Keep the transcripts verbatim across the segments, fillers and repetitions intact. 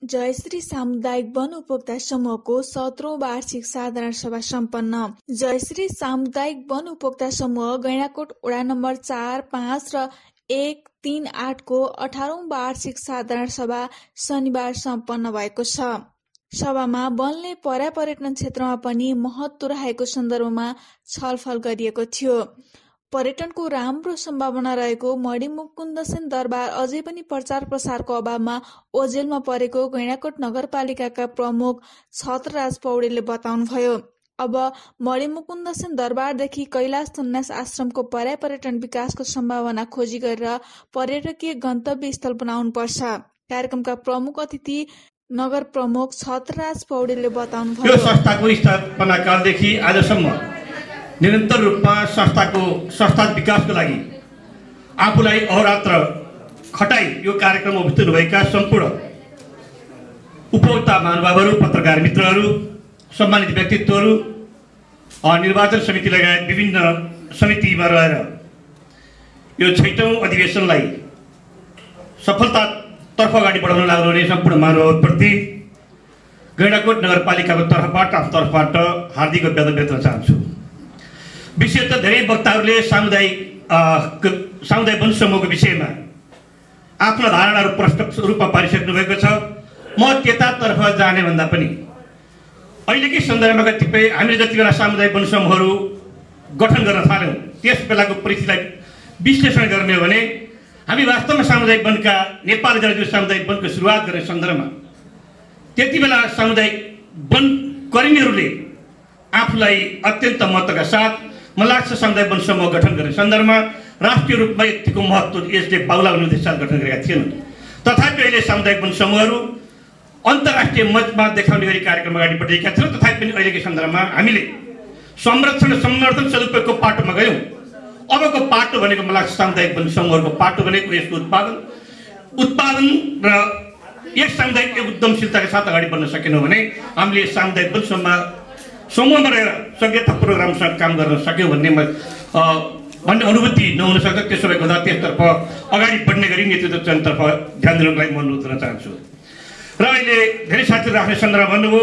जयश्री सामुदायिक वन उपभोक्ता समूहको सत्रौं वार्षिक साधारण सभा सम्पन्न। जयश्री सामुदायिक वन उपभोक्ता समूह गैंडाकोट वडा नम्बर चार पाँच र एक तीन आठ को अठारौं वार्षिक साधारण सभा शनिबार सम्पन्न भएको छ। सभामा वनले पर्यापर्यटन क्षेत्रमा पनि महत्त्व रहेको सन्दर्भमा छलफल गरिएको थियो। पर्यटनको राम्रो सम्भावना रहेको मणिमुकुन्द सेन दरबार अझै पनि प्रचार प्रसारको अभावमा ओझेलमा परेको गैंडाकोट नगरपालिकाका प्रमुख छत्रराज पौडेलले बताउनुभयो। अब मणिमुकुन्द सेन दरबारदेखि कैलाश सन्यास आश्रमको पर्यापर्यटन विकासको सम्भावना खोजी गरेर पर्यटकीय गन्तव्य स्थल बनाउनुपर्छ। कार्यक्रमका प्रमुख अतिथि नगर प्रमुख छत्रराज पौडेलले बताउनुभयो। यो संस्थाको स्थापना कालदेखि आजसम्म निरन्तर रूपमा संस्थाको संस्था विकासको लागि आफूलाई अहोरात्र खटाई यो कार्यक्रममा उपस्थित भएका सम्पूर्ण उपभोक्ता महानुभावहरू, पत्रकार मित्रहरू, सम्मानित व्यक्तित्वहरू, निर्वाचन समिति लगायत विभिन्न समितिमा रहेर यो छैटौं अधिवेशनलाई सफलतातर्फ अगाडि बढाउन लाग्नुहुने सम्पूर्ण महानुभावप्रति गैंडाकोट नगरपालिकाको तर्फबाट आफ्नो तर्फबाट हार्दिक अभिवादन व्यक्त गर्न चाहन्छु। विशेष त धेरै वक्ताहरूले सामुदायिक सामुदायिक वन समूहको विषयमा आफ्ना धारणाहरू प्रष्ट रूपमा पारिसक्नु भएको छ। म त्यतातर्फ जाने भन्दा पनि अहिलेकै सन्दर्भमा कतिपय हामीले जति बेला सामुदायिक वन समूहहरू गठन गर्न थाल्यौँ त्यस बेलाको परिस्थितिलाई विश्लेषण गर्ने हो भने हामी वास्तवमा सामुदायिक वनका नेपाल राज्य सामुदायिक वनको सुरुवात गर्ने सन्दर्भमा त्यति बेला सामुदायिक वन कर्मीहरूले आफूलाई अत्यन्त महत्त्वका साथ मलाई लाग्छ सामुदायिक वन समूह गठन गर्ने सन्दर्भमा राष्ट्रिय रूपमा यतिको महत्त्व यसले बाहुला हुने उद्देश्यले गठन गरेका थिएनन्। तथापि अहिले सामुदायिक वन समूहहरू अन्तर्राष्ट्रिय मञ्चमा देखाउने गरी कार्यक्रम अगाडि बढेका थियौँ। तथापि पनि अहिलेको सन्दर्भमा हामीले संरक्षण संवर्धन सदुपयोगको पाटोमा गयौँ। अबको पाटो भनेको मलाई लाग्छ सामुदायिक वन समूहहरूको पाटो भनेको यसको उत्पादन उत्पादन र यस सामुदायिक उद्यमशीलताका साथ अगाडि बढ्न सकेनौँ भने हामीले सामुदायिक वन समूह समूहमा रहेर सङ्घीयता प्रोग्रामसँग काम गर्न सक्यौँ भन्ने भन्ने अनुभूति नहुन सक्छ। त्यसो भएको हुँदा त्यसतर्फ अगाडि बढ्ने गरी नेतृत्व चयनतर्फ ध्यान दिनको लागि म अनुरोध गर्न चाहन्छु। र अहिले धेरै साथीहरू राख्ने सन्दर्भ भन्नुभयो,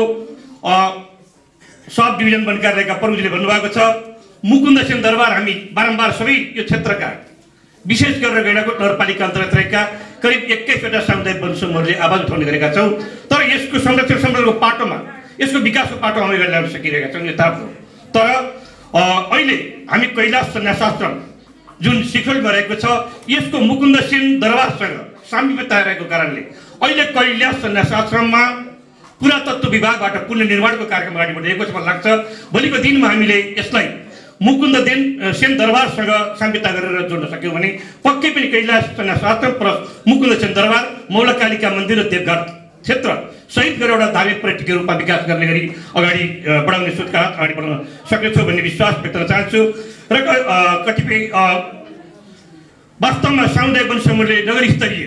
सब डिभिजन वन कार्यालयका प्रमुखले भन्नुभएको छ मुकुन्द सेन दरबार हामी बारम्बार सबै यो क्षेत्रका विशेष गरेर गैंडाकोट नगरपालिका अन्तर्गत रहेका करिब एक्काइसवटा सामुदायिक वन समूहहरूले आवाज उठाउने गरेका छौँ। तर यसको संरक्षण संवर्धनको पाटोमा यसको विकासको पाटो हामी अगाडि ल्याउन सकिरहेका छौँ यथार्थ। तर अहिले हामी कैलाश सन्यास आश्रम जुन सिखोलमा रहेको छ यसको मुकुन्द सेन दरबारसँग सामिप्यता रहेको कारणले अहिले कैलाश सन्यास आश्रममा पुरातत्व विभागबाट पुनर्निर्माणको कार्यक्रम अगाडि बढेको छ। मलाई लाग्छ भोलिको दिनमा हामीले यसलाई मुकुन्द सेन दरबारसँग सामिप्यता गरेर जोड्न सक्यौँ भने पक्कै पनि कैलाश सन्यास आश्रम प्लस मुकुन्द सेन दरबार मौलकालिका मन्दिर र देवघाट क्षेत्र सहित गरेर एउटा धार्मिक पर्यटकीय रूपमा विकास गर्ने गरी अगाडि बढाउने सोचका हात अगाडि बढाउन सक्नेछौँ भन्ने विश्वास व्यक्त गर्न चाहन्छु। र कतिपय वास्तवमा सामुदायिक वन समूहले नगर स्तरीय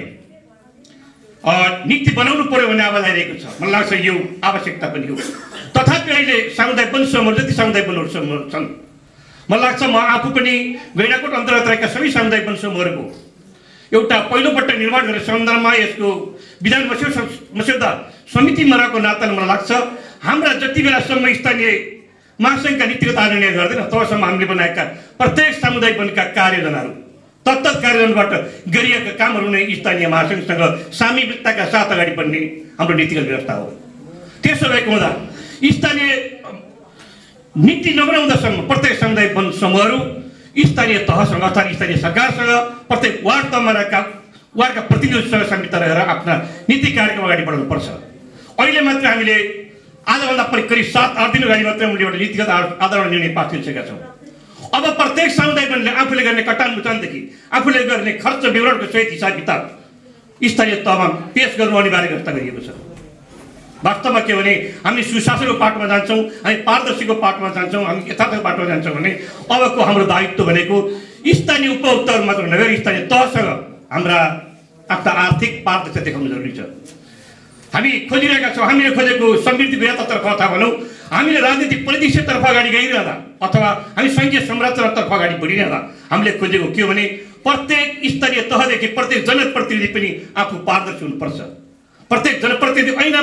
नीति बनाउनु पर्यो भन्ने आवाज आइरहेको छ। मलाई लाग्छ यो आवश्यकता पनि हो। तथापि अहिले सामुदायिक वन समूह जति सामुदायिक वन समूह छन् मलाई लाग्छ म आफू पनि गैंडाकोट अन्तर्गत रहेका सबै सामुदायिक वन समूहहरूको एउटा पहिलोपल्ट निर्माण गर्ने सन्दर्भमा यसको विधान मस्यौदा समितिमा रहेको नाताले मलाई लाग्छ हाम्रा जति बेलासम्म स्थानीय महासङ्घका नीतिगत निर्णय गर्दैन तबसम्म हामीले बनाएका प्रत्येक सामुदायिक वनका कार्ययोजनाहरू तत्त कार्ययोजनाबाट गरिएका कामहरू नै स्थानीय महासङ्घसँग सामिप्यताका साथ अगाडि बढ्ने हाम्रो नीतिगत व्यवस्था हो। त्यसो भएको हुँदा स्थानीय नीति नबनाउँदासम्म प्रत्येक सामुदायिक वन समूहहरू स्थानीय तहसँग अथवा स्थानीय सरकारसँग प्रत्येक वार्ड तहमा रहेका वार्डका प्रतिनिधिहरूसँग सामिप्यता रहेर आफ्ना नीति कार्यक्रम अगाडि बढाउनुपर्छ। अहिले मात्र हामीले आजभन्दा करिब सात आठ दिन अगाडि मात्र हामीले एउटा नीतिगत आधारमा निर्णय पास गरिसकेका छौँ। अब प्रत्येक सामुदायिक वनले आफूले गर्ने कटान मुचानदेखि आफूले गर्ने खर्च विवरणको सहित हिसाब किताब स्थानीय तहमा पेश गर्नु अनिवार्य व्यवस्था गरिएको छ। वास्तवमा के भने हामी सुशासनको पाटोमा जान्छौँ, हामी पारदर्शीको पाटोमा जान्छौँ, हामी यथार्थको पाटोमा जान्छौँ भने अबको हाम्रो दायित्व भनेको स्थानीय उपभोक्ताहरू मात्र नभएर स्थानीय तहसँग हाम्रा आफ्ना आर्थिक पारदर्शिता देखाउनु जरुरी छ। हामी खोजिरहेका छौँ हामीले खोजेको समृद्धिको यात्रातर्फ अथवा भनौँ हामीले राजनीतिक परिदृश्यतर्फ अगाडि गइरहँदा अथवा हामी सङ्घीय संरचनातर्फ अगाडि बढिरहँदा हामीले खोजेको के हो भने प्रत्येक स्तरीय तहदेखि प्रत्येक जनप्रतिनिधि पनि आफू पारदर्शी हुनुपर्छ। प्रत्येक जनप्रतिनिधि ऐन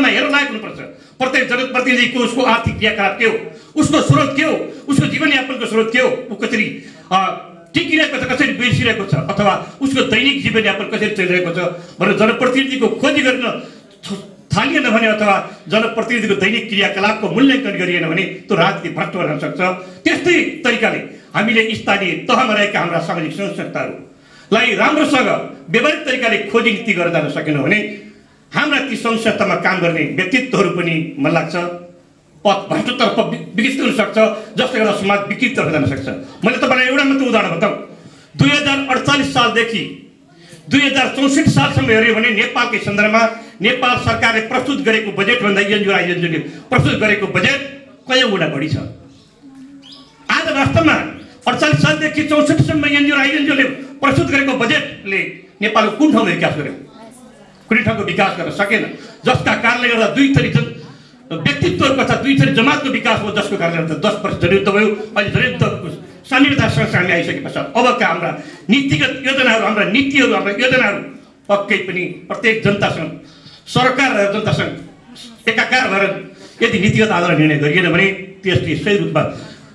दृष्टिकोणमा हेर्न लायक हुनुपर्छ। प्रत्येक जनप्रतिनिधिको उसको आर्थिक क्रियाकलाप के हो, उसको स्रोत के हो, उसको जीवनयापनको स्रोत के हो, ऊ कसरी टिकिरहेको छ, कसरी बिर्सिरहेको छ, अथवा उसको दैनिक जीवनयापन कसरी चलिरहेको छ भनेर जनप्रतिनिधिको खोजी गर्न थालिएन भने अथवा जनप्रतिनिधिको दैनिक क्रियाकलापको मूल्याङ्कन गरिएन भने त्यो राजनीति भ्रष्ट बन्न सक्छ। त्यस्तै तरिकाले हामीले स्थानीय तहमा रहेका हाम्रा सामाजिक संस्थाहरूलाई राम्रोसँग व्यावहारिक तरिकाले खोजी नीति गरेर जान सकेनौँ भने हाम्रा ती संस्थामा काम गर्ने व्यक्तित्वहरू पनि मलाई लाग्छ पथ भ्रष्टतर्फ विकसित हुन सक्छ, जसले गर्दा समाज विकृततर्फ जान सक्छ। मैले तपाईँलाई एउटा मात्र उदाहरण बताऊँ। दुई हजार अडचालिस सालदेखि दुई हजार चौसठी सालसम्म हेऱ्यो भने नेपालकै सन्दर्भमा नेपाल सरकारले प्रस्तुत गरेको बजेटभन्दा एनजिओ आइएनजिओले प्रस्तुत गरेको बजेट कयौँ गुणा बढी छ। आज वास्तवमा अडचालिस सालदेखि चौसठीसम्म एनजिओ आइएनजिओले प्रस्तुत गरेको बजेटले नेपालको कुन ठाउँमा विकास गर्यो? कुनै ठाउँको विकास गर्न सकेन, जसका कारणले गर्दा दुई थरी व्यक्तित्वहरूको अथवा दुई थरी जमातको विकास भयो, जसको कारणले गर्दा दस वर्ष जनयुद्ध भयो। अहिले जनयुद्धको साम्यतासँग हामी आइसके पश्चात अबका हाम्रा नीतिगत योजनाहरू, हाम्रा नीतिहरू, हाम्रा योजनाहरू पक्कै पनि प्रत्येक जनतासँग, सरकार र जनतासँग एकाकार भएर यदि नीतिगत आधारमा निर्णय गरिएन भने त्यसले सही रूपमा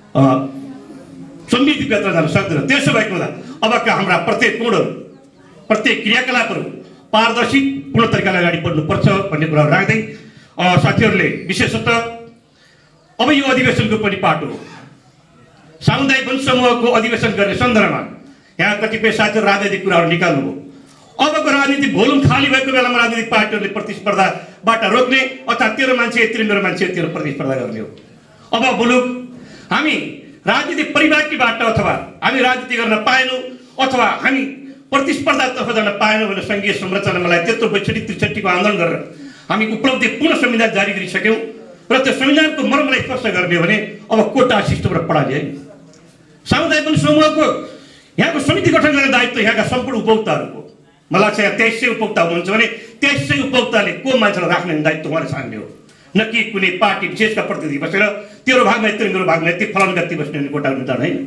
समृद्धिको यात्रा जान सक्दैन। त्यसो भएको हुँदा अबका हाम्रा प्रत्येक गुणहरू, प्रत्येक क्रियाकलापहरू पारदर्शी पूर्ण तरिकाले अगाडि बढ्नुपर्छ भन्ने कुराहरू राख्दै साथीहरूले विशेषतः अब यो अधिवेशनको पनि पाटो हो। सामुदायिक वन समूहको अधिवेशन गर्ने सन्दर्भमा यहाँ कतिपय साथीहरू राजनीतिक कुराहरू निकाल्नुभयो। अबको राजनीति भोलुम खाली भएको बेलामा राजनीतिक पार्टीहरूले प्रतिस्पर्धाबाट रोक्ने अथवा तेरो मान्छे यति मेरो मान्छे यति प्रतिस्पर्धा गर्ने हो। अब मुलुक हामी राजनीतिक परिपाटीबाट अथवा हामी राजनीति गर्न पाएनौँ अथवा हामी प्रतिस्पर्धातर्फ जान पाएनौँ भने सङ्घीय संरचनालाई त्यत्रो बैसठी त्रिसठीको आन्दोलन गरेर हामी उपलब्धिपूर्ण संविधान जारी गरिसक्यौँ र त्यो संविधानको मर्मलाई स्पर्श गर्ने हो भने अब कोटा सिस्टमबाट पढाले है। सामुदायिक वन समूहको यहाँको समिति गठन गर्ने दायित्व यहाँका सम्पूर्ण उपभोक्ताहरूको, मलाई लाग्छ यहाँ तेइस सय उपभोक्ता हुनुहुन्छ भने तेइस सय उपभोक्ताले को मान्छेलाई राख्ने दायित्व उहाँले छान्ने हो, न कि कुनै पार्टी विशेषका प्रतिनिधि बसेर तेरो भागमा यति मेरो भागमा यति फलानु व्यक्ति बस्ने भने कोटा निर्धारण होइन।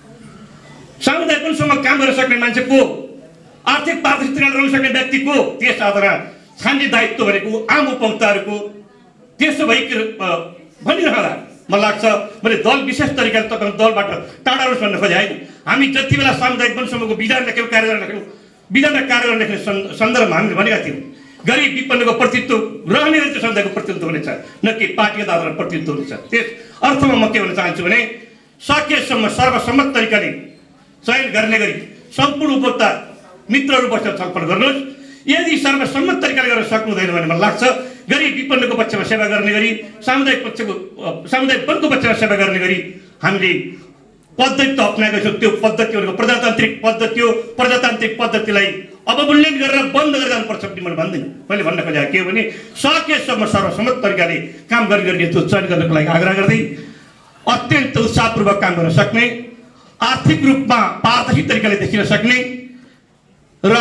सामुदायिक वन समूहमा काम गर्न सक्ने मान्छे को, आर्थिक पारदर्शिता रहन सक्ने व्यक्ति को, त्यस आधारमा छान्ने दायित्व भनेको आम उपभोक्ताहरूको। त्यसो भइ भनिरहँदा मलाई लाग्छ मैले दल विशेष तरिकाले तपाईँ दलबाट टाढा होस् भन्न खोजे होइन। हामी जति बेला सामुदायिक वन समूहको विधान लेख्यौँ, कार्यान्वयन लेख्यौँ, विधान र कार्यान्वयन लेख्ने सन्दर्भमा हामीले भनेका थियौँ गरिब विपन्नको प्रतिनिधित्व रहने गरी त्यो समुदायको प्रतिनिधित्व हुनेछ, न कि पार्टीगत आधारमा प्रतिनिधित्व हुनेछ। त्यस अर्थमा म के भन्न चाहन्छु भने सकेसम्म सर्वसम्मत तरिकाले चयन गर्ने गरी सम्पूर्ण उपभोक्ता मित्रहरू बसेर छलफल गर्नुहोस्। यदि सर्वसम्मत तरिकाले गर्न सक्नु हुँदैन भने मलाई लाग्छ गरिब विपन्नको पक्षमा सेवा गर्ने गरी सामुदायिक पक्षको सामुदायिक वनको पक्षमा सेवा गर्ने गरी हामीले पद्धति त अप्नाएको छौँ। त्यो पद्धतिहरूको प्रजातान्त्रिक पद्धति हो, प्रजातान्त्रिक पद्धतिलाई अवमूल्यन गरेर बन्द गरेर जानुपर्छ भन्ने मैले भन्दिनँ। मैले भन्न खोजेको के हो भने सकेसम्म सर्वसम्मत तरिकाले काम गर्ने गरी त्यो चयन गर्नको लागि आग्रह गर्दै अत्यन्त उत्साहपूर्वक काम गर्न सक्ने, आर्थिक रूपमा पारदर्शी तरिकाले देखिन सक्ने र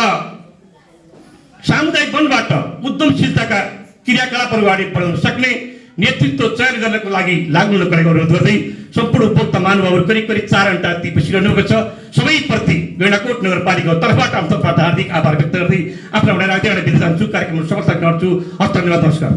सामुदायिक वनबाट उद्यमशीलताका क्रियाकलापहरू अगाडि बढाउन सक्ने नेतृत्व चयन गर्नको लागि लाग्नुको लागि अनुरोध गर्दै सम्पूर्ण उपभोक्ता महानुभावहरू करिब करिब चार घन्टा ती बसिरहनुभएको छ। सबैप्रति गैंडाकोट नगरपालिकाको तर्फबाट आफ्नो तर्फबाट हार्दिक आभार व्यक्त गर्दै आफ्नो एउटा राख्दै एउटा बिदा जान्छु, कार्यक्रमहरू समर्थन गर्छु। हस्त धन्यवाद, नमस्कार।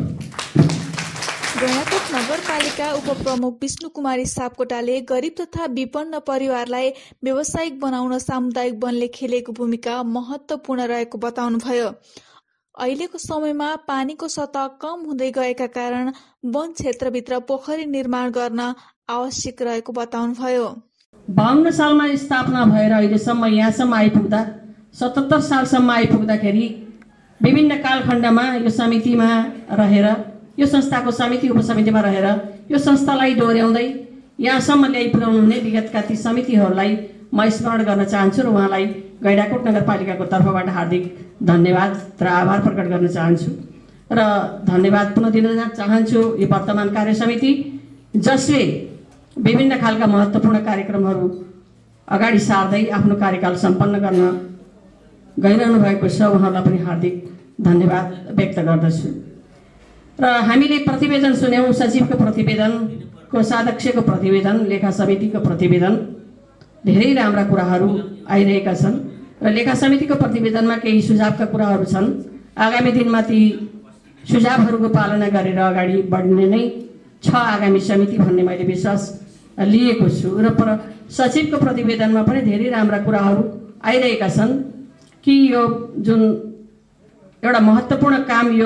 गैंडाकोट नगरपालिका उपप्रमुख विष्णु कुमारी सापकोटाले गरिब तथा विपन्न परिवारलाई व्यावसायिक बनाउन सामुदायिक वनले खेलेको भूमिका महत्त्वपूर्ण रहेको बताउनुभयो। अहिलेको समयमा पानीको सतह कम हुँदै गएका कारण वन क्षेत्रभित्र पोखरी निर्माण गर्न आवश्यक रहेको बताउनुभयो। बाहन्न सालमा स्थापना भएर अहिलेसम्म यहाँसम्म आइपुग्दा सतहत्तर सालसम्म आइपुग्दाखेरि विभिन्न कालखण्डमा यो समितिमा रहेर, यो संस्थाको समिति उपसमितिमा रहेर यो संस्थालाई डोर्याउँदै यहाँसम्म ल्याइ पुर्याउनु हुने विगतका ती समितिहरूलाई म स्मरण गर्न चाहन्छु र उहाँलाई गैंडाकोट नगरपालिकाको तर्फबाट हार्दिक धन्यवाद र आभार प्रकट गर्न चाहन्छु र धन्यवाद पुनः दिन चाहन्छु यो वर्तमान कार्य समिति जसले विभिन्न खालका महत्त्वपूर्ण कार्यक्रमहरू अगाडि सार्दै आफ्नो कार्यकाल सम्पन्न गर्न गइरहनु भएको छ। उहाँलाई पनि हार्दिक धन्यवाद व्यक्त गर्दछु र हामीले प्रतिवेदन सुन्यौँ, सचिवको प्रतिवेदन, कोषाध्यक्षको प्रतिवेदन, लेखा समितिको प्रतिवेदन, धेरै राम्रा कुराहरू आइरहेका छन् र लेखा समितिको प्रतिवेदनमा केही सुझावका कुराहरू छन्। आगामी दिनमा ती सुझावहरूको पालना गरेर अगाडि बढ्ने नै छ आगामी समिति भन्ने मैले विश्वास लिएको छु। र पर सचिवको प्रतिवेदनमा पनि धेरै राम्रा कुराहरू आइरहेका छन् कि यो जुन एउटा महत्त्वपूर्ण काम यो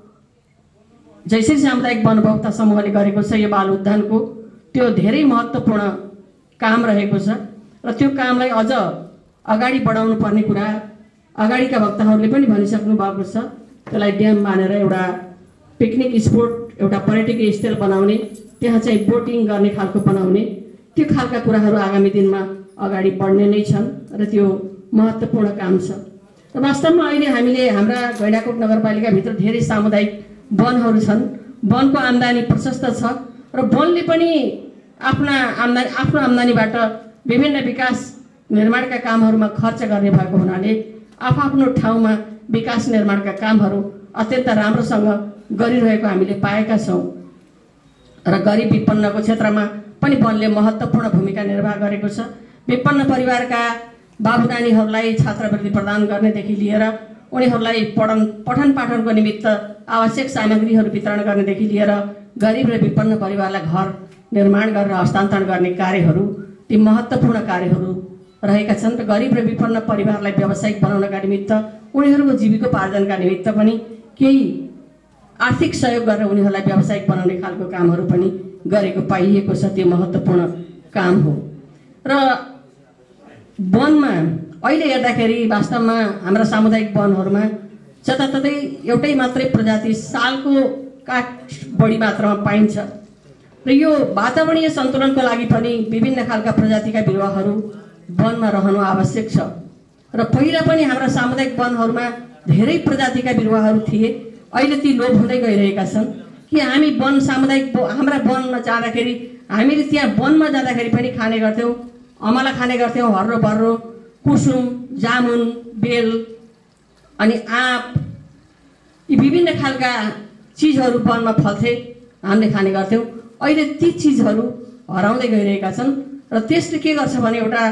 जयश्री सामुदायिक वन उपभोक्ता समूहले गरेको छ यो बाल उद्यानको, त्यो धेरै महत्त्वपूर्ण काम रहेको छ र त्यो कामलाई अझ अगाडि बढाउनु पर्ने कुरा अगाडिका वक्ताहरूले पनि भनिसक्नु भएको छ। त्यसलाई ड्याम मानेर एउटा पिकनिक स्पोट, एउटा पर्यटकीय स्थल बनाउने, त्यहाँ चाहिँ बोटिङ गर्ने खालको बनाउने, त्यो खालका कुराहरू आगामी दिनमा अगाडि बढ्ने नै छन् र त्यो महत्त्वपूर्ण काम छ। र वास्तवमा अहिले हामीले हाम्रा गैंडाकोट नगरपालिकाभित्र धेरै सामुदायिक वनहरू छन्। वनको आम्दानी प्रशस्त छ र वनले पनि आफ्ना आम्दानी आफ्नो आम्दानीबाट विभिन्न विकास निर्माणका कामहरूमा खर्च गर्ने भएको हुनाले आफ्नो ठाउँमा विकास निर्माणका कामहरू अत्यन्त राम्रोसँग गरिरहेको हामीले पाएका छौँ र गरिब विपन्नको क्षेत्रमा पनि वनले महत्त्वपूर्ण भूमिका निर्वाह गरेको छ। विपन्न परिवारका बाबु नानीहरूलाई छात्रवृत्ति प्रदान गर्नेदेखि लिएर उनीहरूलाई पठन पठन पाठनको निमित्त आवश्यक सामग्रीहरू वितरण गर्नेदेखि लिएर गरिब र विपन्न परिवारलाई घर निर्माण गरेर हस्तान्तरण गर्ने कार्यहरू ती महत्त्वपूर्ण कार्यहरू रहेका छन् र गरिब र विपन्न परिवारलाई व्यावसायिक बनाउनका निमित्त उनीहरूको जीविकोपार्जनका निमित्त पनि केही आर्थिक सहयोग गरेर उनीहरूलाई व्यावसायिक बनाउने खालको कामहरू पनि गरेको पाइएको छ। त्यो महत्त्वपूर्ण काम हो र वनमा अहिले हेर्दाखेरि वास्तवमा हाम्रा सामुदायिक वनहरूमा जताततै एउटै मात्रै प्रजाति सालको काठ बढी मात्रामा पाइन्छ र यो वातावरणीय सन्तुलनको लागि पनि विभिन्न खालका प्रजातिका बिरुवाहरू वनमा रहनु आवश्यक छ र पहिला पनि हाम्रा सामुदायिक वनहरूमा धेरै प्रजातिका बिरुवाहरू थिए। अहिले ती लोप हुँदै गइरहेका छन् कि हामी वन सामुदायिक हाम्रा वनमा जाँदाखेरि हामीले त्यहाँ वनमा जाँदाखेरि पनि खाने गर्थ्यौँ, अमला खाने गर्थ्यौँ, हर्रो बर्रो, कुसुम, जामुन, बेल अनि आँप, यी विभिन्न खालका चिजहरू वनमा फल्थे, हामीले खाने गर्थ्यौँ। अहिले ती चिजहरू हराउँदै गइरहेका छन् र त्यसले के गर्छ भने एउटा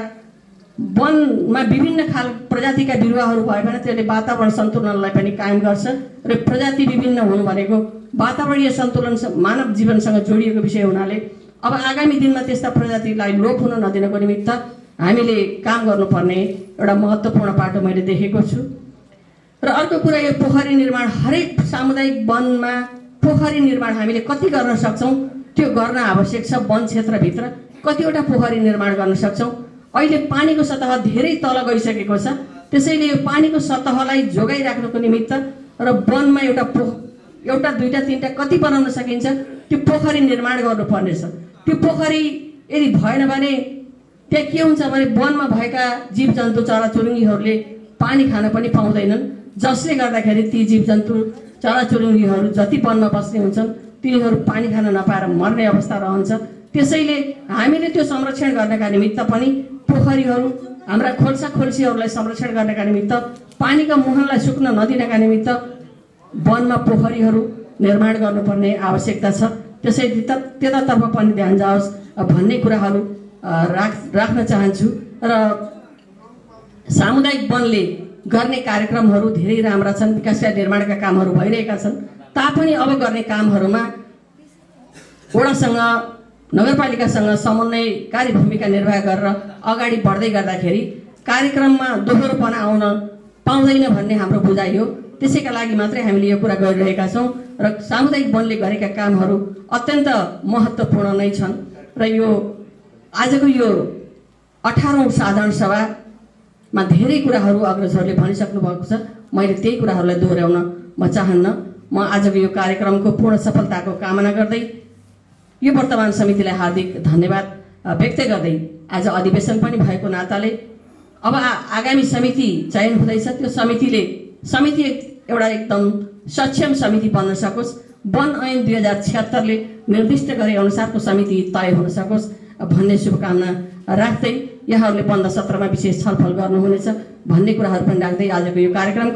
वनमा विभिन्न खाल प्रजातिका बिरुवाहरू भए भने त्यसले वातावरण सन्तुलनलाई पनि कायम गर्छ र प्रजाति विभिन्न हुनु भनेको वातावरणीय सन्तुलन मानव जीवनसँग जोडिएको विषय हुनाले अब आगामी दिनमा त्यस्ता प्रजातिलाई लोप हुन नदिनको निमित्त हामीले काम गर्नुपर्ने एउटा महत्त्वपूर्ण पाटो मैले देखेको छु। र अर्को कुरा यो पोखरी निर्माण, हरेक सामुदायिक वनमा पोखरी निर्माण हामीले कति गर्न सक्छौँ त्यो गर्न आवश्यक छ। वन क्षेत्रभित्र कतिवटा पोखरी निर्माण गर्न सक्छौँ। अहिले पानीको सतह धेरै तल गइसकेको छ, त्यसैले यो पानीको सतहलाई जोगाइराख्नको निमित्त र वनमा एउटा पो एउटा दुईटा तीनटा कति बनाउन सकिन्छ त्यो पोखरी निर्माण गर्नुपर्नेछ। त्यो पोखरी यदि भएन भने त्यहाँ के हुन्छ भने वनमा भएका जीवजन्तु चराचुरुङ्गीहरूले पानी खान पनि पाउँदैनन्, जसले गर्दाखेरि ती जीवजन्तु चराचुरुङ्गीहरू जति वनमा बस्ने हुन्छन् तिनीहरू पानी खान नपाएर मर्ने अवस्था रहन्छ। त्यसैले हामीले त्यो संरक्षण गर्नका निमित्त पनि पोखरीहरू, हाम्रा खोल्सा खोल्सीहरूलाई संरक्षण गर्नका निमित्त, पानीका मुहानलाई सुक्न नदिनका निमित्त वनमा पोखरीहरू निर्माण गर्नुपर्ने आवश्यकता छ। त्यसैले त्यतातर्फ पनि ध्यान जाओस् भन्ने कुराहरू राख राख्न चाहन्छु। र सामुदायिक वनले गर्ने कार्यक्रमहरू धेरै राम्रा छन्, विकासका निर्माणका कामहरू भइरहेका छन्, तापनि अब गर्ने कामहरूमा वडासँग नगरपालिकासँग समन्वयकारी भूमिका निर्वाह गरेर अगाडि बढ्दै गर्दाखेरि कार्यक्रममा दोहोरोपना आउन पाउँदैन भन्ने हाम्रो बुझाइ हो। त्यसैका लागि मात्रै हामीले यो कुरा गरिरहेका छौँ र सामुदायिक वनले गरेका कामहरू अत्यन्त महत्त्वपूर्ण नै छन्। र यो आजको यो अठारौँ साधारण सभामा धेरै कुराहरू अग्रजहरूले भनिसक्नु भएको छ, मैले त्यही कुराहरूलाई दोहोऱ्याउन म चाहन्न। म आजको यो कार्यक्रमको पूर्ण सफलताको कामना गर्दै यो वर्तमान समितिलाई हार्दिक धन्यवाद व्यक्त गर्दै आज अधिवेशन पनि भएको नाताले अब आगामी समिति चयन हुँदैछ, त्यो समितिले समिति एउटा एकदम सक्षम समिति बन्न सकोस्, वन ऐन दुई हजार छिहत्तरले निर्दिष्ट गरे अनुसारको समिति तय हुन सकोस् भन्ने शुभकामना राख्दै यहाँहरूले बन्द सत्रमा विशेष छलफल गर्नुहुनेछ भन्ने कुराहरू पनि राख्दै आजको यो कार्यक्रमको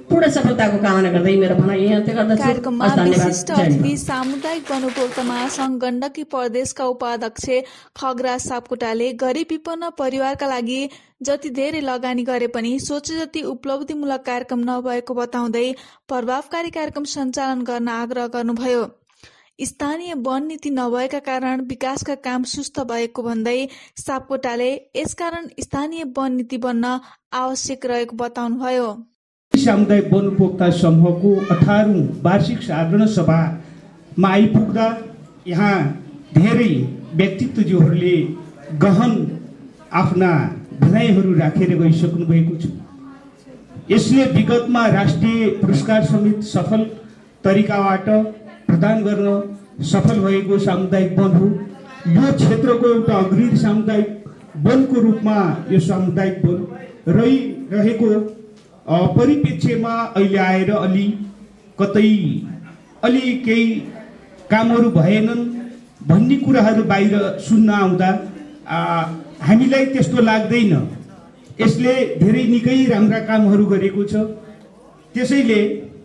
पूर्ण सफलताको कामना गर्दै मेरो भनाइ यही अन्त्य गर्दछु। कार्यक्रममा हस्, धन्यवाद। विशिष्ट जय नेपाल। अतिथि सामुदायिक वन उपभोक्ता महासंघ गण्डकी प्रदेशका उपाध्यक्ष खगराज सापकोटाले गरिब विपन्न परिवारका लागि जति धेरै लगानी गरे पनि सोचे जति उपलब्धिमूलक कार्यक्रम नभएको बताउँदै प्रभावकारी कार्यक्रम सञ्चालन गर्न आग्रह गर्नुभयो। स्थानीय वन नीति नभएका कारण विकासका काम सुस्त भएको भन्दै सापकोटाले यसकारण स्थानीय वन नीति बन्न आवश्यक रहेको बताउनुभयो। सामुदायिक वन उपभोक्ता समूहको अठारौं वार्षिक साधारण सभामा आइपुग्दा यहाँ धेरै व्यक्तित्वज्यूहरूले गहन आफ्ना भनाइहरू राखेर गइसक्नु भएको छ। यसले विगतमा राष्ट्रिय पुरस्कार समेत सफल तरिकाबाट प्रदान गर्न सफल भएको सामुदायिक वन हो। यो क्षेत्रको एउटा अग्रणी सामुदायिक वनको रूपमा यो सामुदायिक वन रहिरहेको परिप्रेक्ष्यमा अहिले आएर अलि कतै अलि केही कामहरू भएनन् भन्ने कुराहरू बाहिर सुन्न आउँदा हामीलाई त्यस्तो लाग्दैन। यसले धेरै निकै राम्रा कामहरू गरेको छ। त्यसैले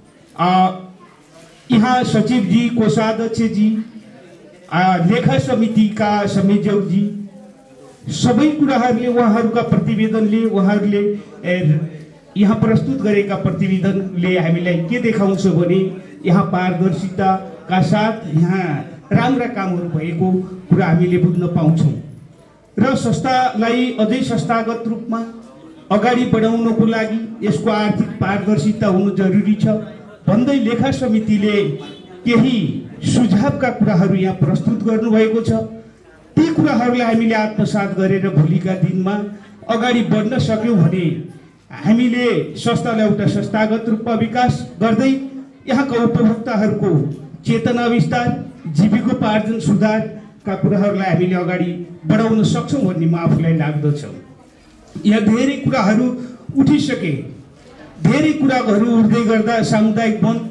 यहाँ सचिवजी, कोषाध्यक्षजी, लेखा समितिका संयोजकजी सबै कुराहरूले उहाँहरूका प्रतिवेदनले उहाँहरूले यहाँ प्रस्तुत गरेका प्रतिवेदनले हामीलाई के देखाउँछ भने यहाँ पारदर्शिताका साथ यहाँ राम्रा कामहरू भएको कुरा हामीले बुझ्न पाउँछौँ र संस्थालाई अझै संस्थागत रूपमा अगाडि बढाउनको लागि यसको आर्थिक पारदर्शिता हुनु जरुरी छ भन्दै लेखा समितिले केही सुझावका कुराहरू यहाँ प्रस्तुत गर्नुभएको छ। ती कुराहरूलाई हामीले आत्मसात गरेर भोलिका दिनमा अगाडि बढ्न सक्यौँ भने हामीले संस्थालाई एउटा संस्थागत रूपमा विकास गर्दै यहाँका उपभोक्ताहरूको चेतना विस्तार, जीविकोपार्जन सुधारका कुराहरूलाई हामीले अगाडि बढाउन सक्छौँ भन्ने म आफूलाई लाग्दछ। यहाँ धेरै कुराहरू उठिसके, धेरै कुराहरू उठ्दै गर्दा सामुदायिक वन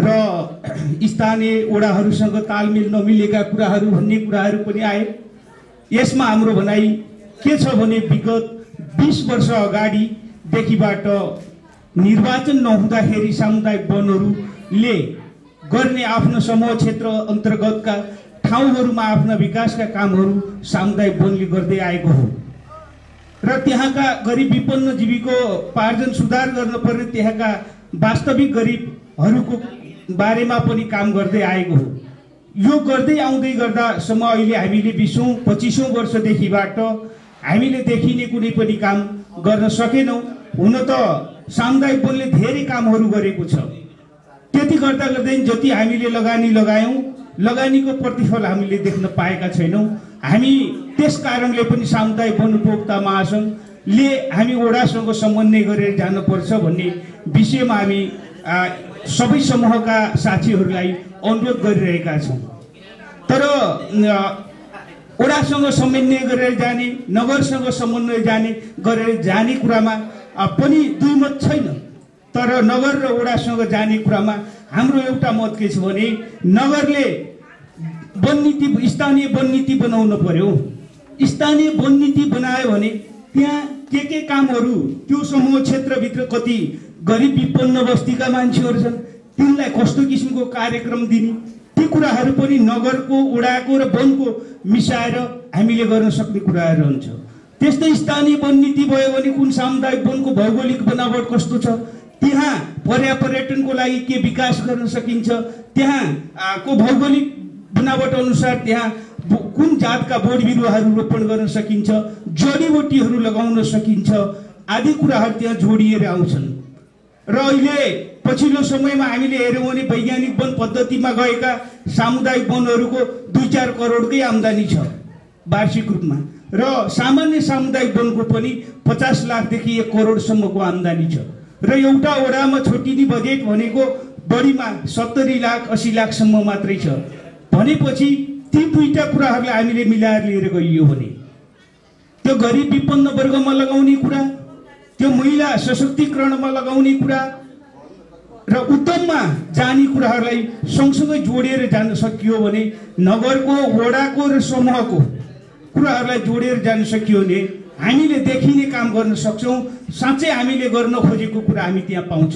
र स्थानीय वडाहरूसँग तालमेल नमिलेका कुराहरू भन्ने कुराहरू पनि आए। यसमा हाम्रो भनाइ के छ भने विगत बीस वर्ष अगाडिदेखिबाट निर्वाचन नहुँदाखेरि सामुदायिक वनहरूले गर्ने आफ्नो समूह क्षेत्र अन्तर्गतका ठाउँहरूमा आफ्ना विकासका कामहरू सामुदायिक वनले गर्दै आएको हो र त्यहाँका गरिब विपन्न जीविकोपार्जन सुधार गर्न पर्ने त्यहाँका वास्तविक गरिबहरूको बारेमा पनि काम गर्दै आएको हो। यो गर्दै आउँदै गर्दासम्म अहिले हामीले बिसौँ पच्चिसौँ वर्षदेखिबाट हामीले देखिने कुनै पनि काम गर्न सकेनौँ। हुन त सामुदायिक वनले धेरै कामहरू गरेको छ। त्यति गर्दा गर्दै जति हामीले लगानी लगायौँ लगानीको प्रतिफल हामीले देख्न पाएका छैनौँ। हामी त्यस कारणले पनि सामुदायिक वन उपभोक्ता महासङ्घले हामी वडासँग समन्वय गरेर जानुपर्छ भन्ने विषयमा हामी सबै समूहका साथीहरूलाई अनुरोध गरिरहेका छौँ। तर वडासँग समन्वय गरेर जाने, नगरसँग समन्वय जाने गरेर जाने कुरामा पनि दुई मत छैन। तर नगर र वडासँग जाने कुरामा हाम्रो एउटा मत के छ भने नगरले वन नीति, स्थानीय वन नीति बनाउनु पर्यो। स्थानीय वन नीति बनायो भने त्यहाँ के के कामहरू त्यो समूह क्षेत्रभित्र कति गरिब विपन्न बस्तीका मान्छेहरू छन् तिनलाई कस्तो किसिमको कार्यक्रम दिने, ती कुराहरू पनि नगरको, वडाको र वनको मिसाएर हामीले गर्न सक्ने कुराहरू हुन्छ। त्यस्तै स्थानीय वन नीति भयो भने कुन सामुदायिक वनको भौगोलिक बनावट कस्तो छ, त्यहाँ पर्या पर्यटनको लागि के विकास गर्न सकिन्छ, त्यहाँ को भौगोलिक बनावट अनुसार त्यहाँ कुन जातका बोट बिरुवाहरू रोपण गर्न सकिन्छ, जडीबुटीहरू लगाउन सकिन्छ आदि कुराहरू त्यहाँ जोडिएर आउँछन्। र अहिले पछिल्लो समयमा हामीले हेर्यौँ भने वैज्ञानिक वन पद्धतिमा गएका सामुदायिक वनहरूको दुई चार करोडकै आम्दानी छ वार्षिक रूपमा र सामान्य सामुदायिक वनको पनि पचास लाखदेखि एक करोडसम्मको आम्दानी छ र एउटा वडामा छुट्टिने बजेट भनेको बढीमा सत्तरी लाख अस्सी लाखसम्म मात्रै छ भनेपछि ती दुईटा कुराहरूलाई हामीले मिलाएर लिएर गइयो भने त्यो गरिब विपन्न वर्गमा लगाउने कुरा, त्यो महिला सशक्तिकरणमा लगाउने कुरा र उद्यममा जाने कुराहरूलाई सँगसँगै जोडेर जान सकियो भने, नगरको, वडाको र समूहको कुराहरूलाई जोडेर जान सकियो भने हामीले देखिने काम गर्न सक्छौँ। साँच्चै हामीले गर्न खोजेको कुरा हामी त्यहाँ पाउँछौँ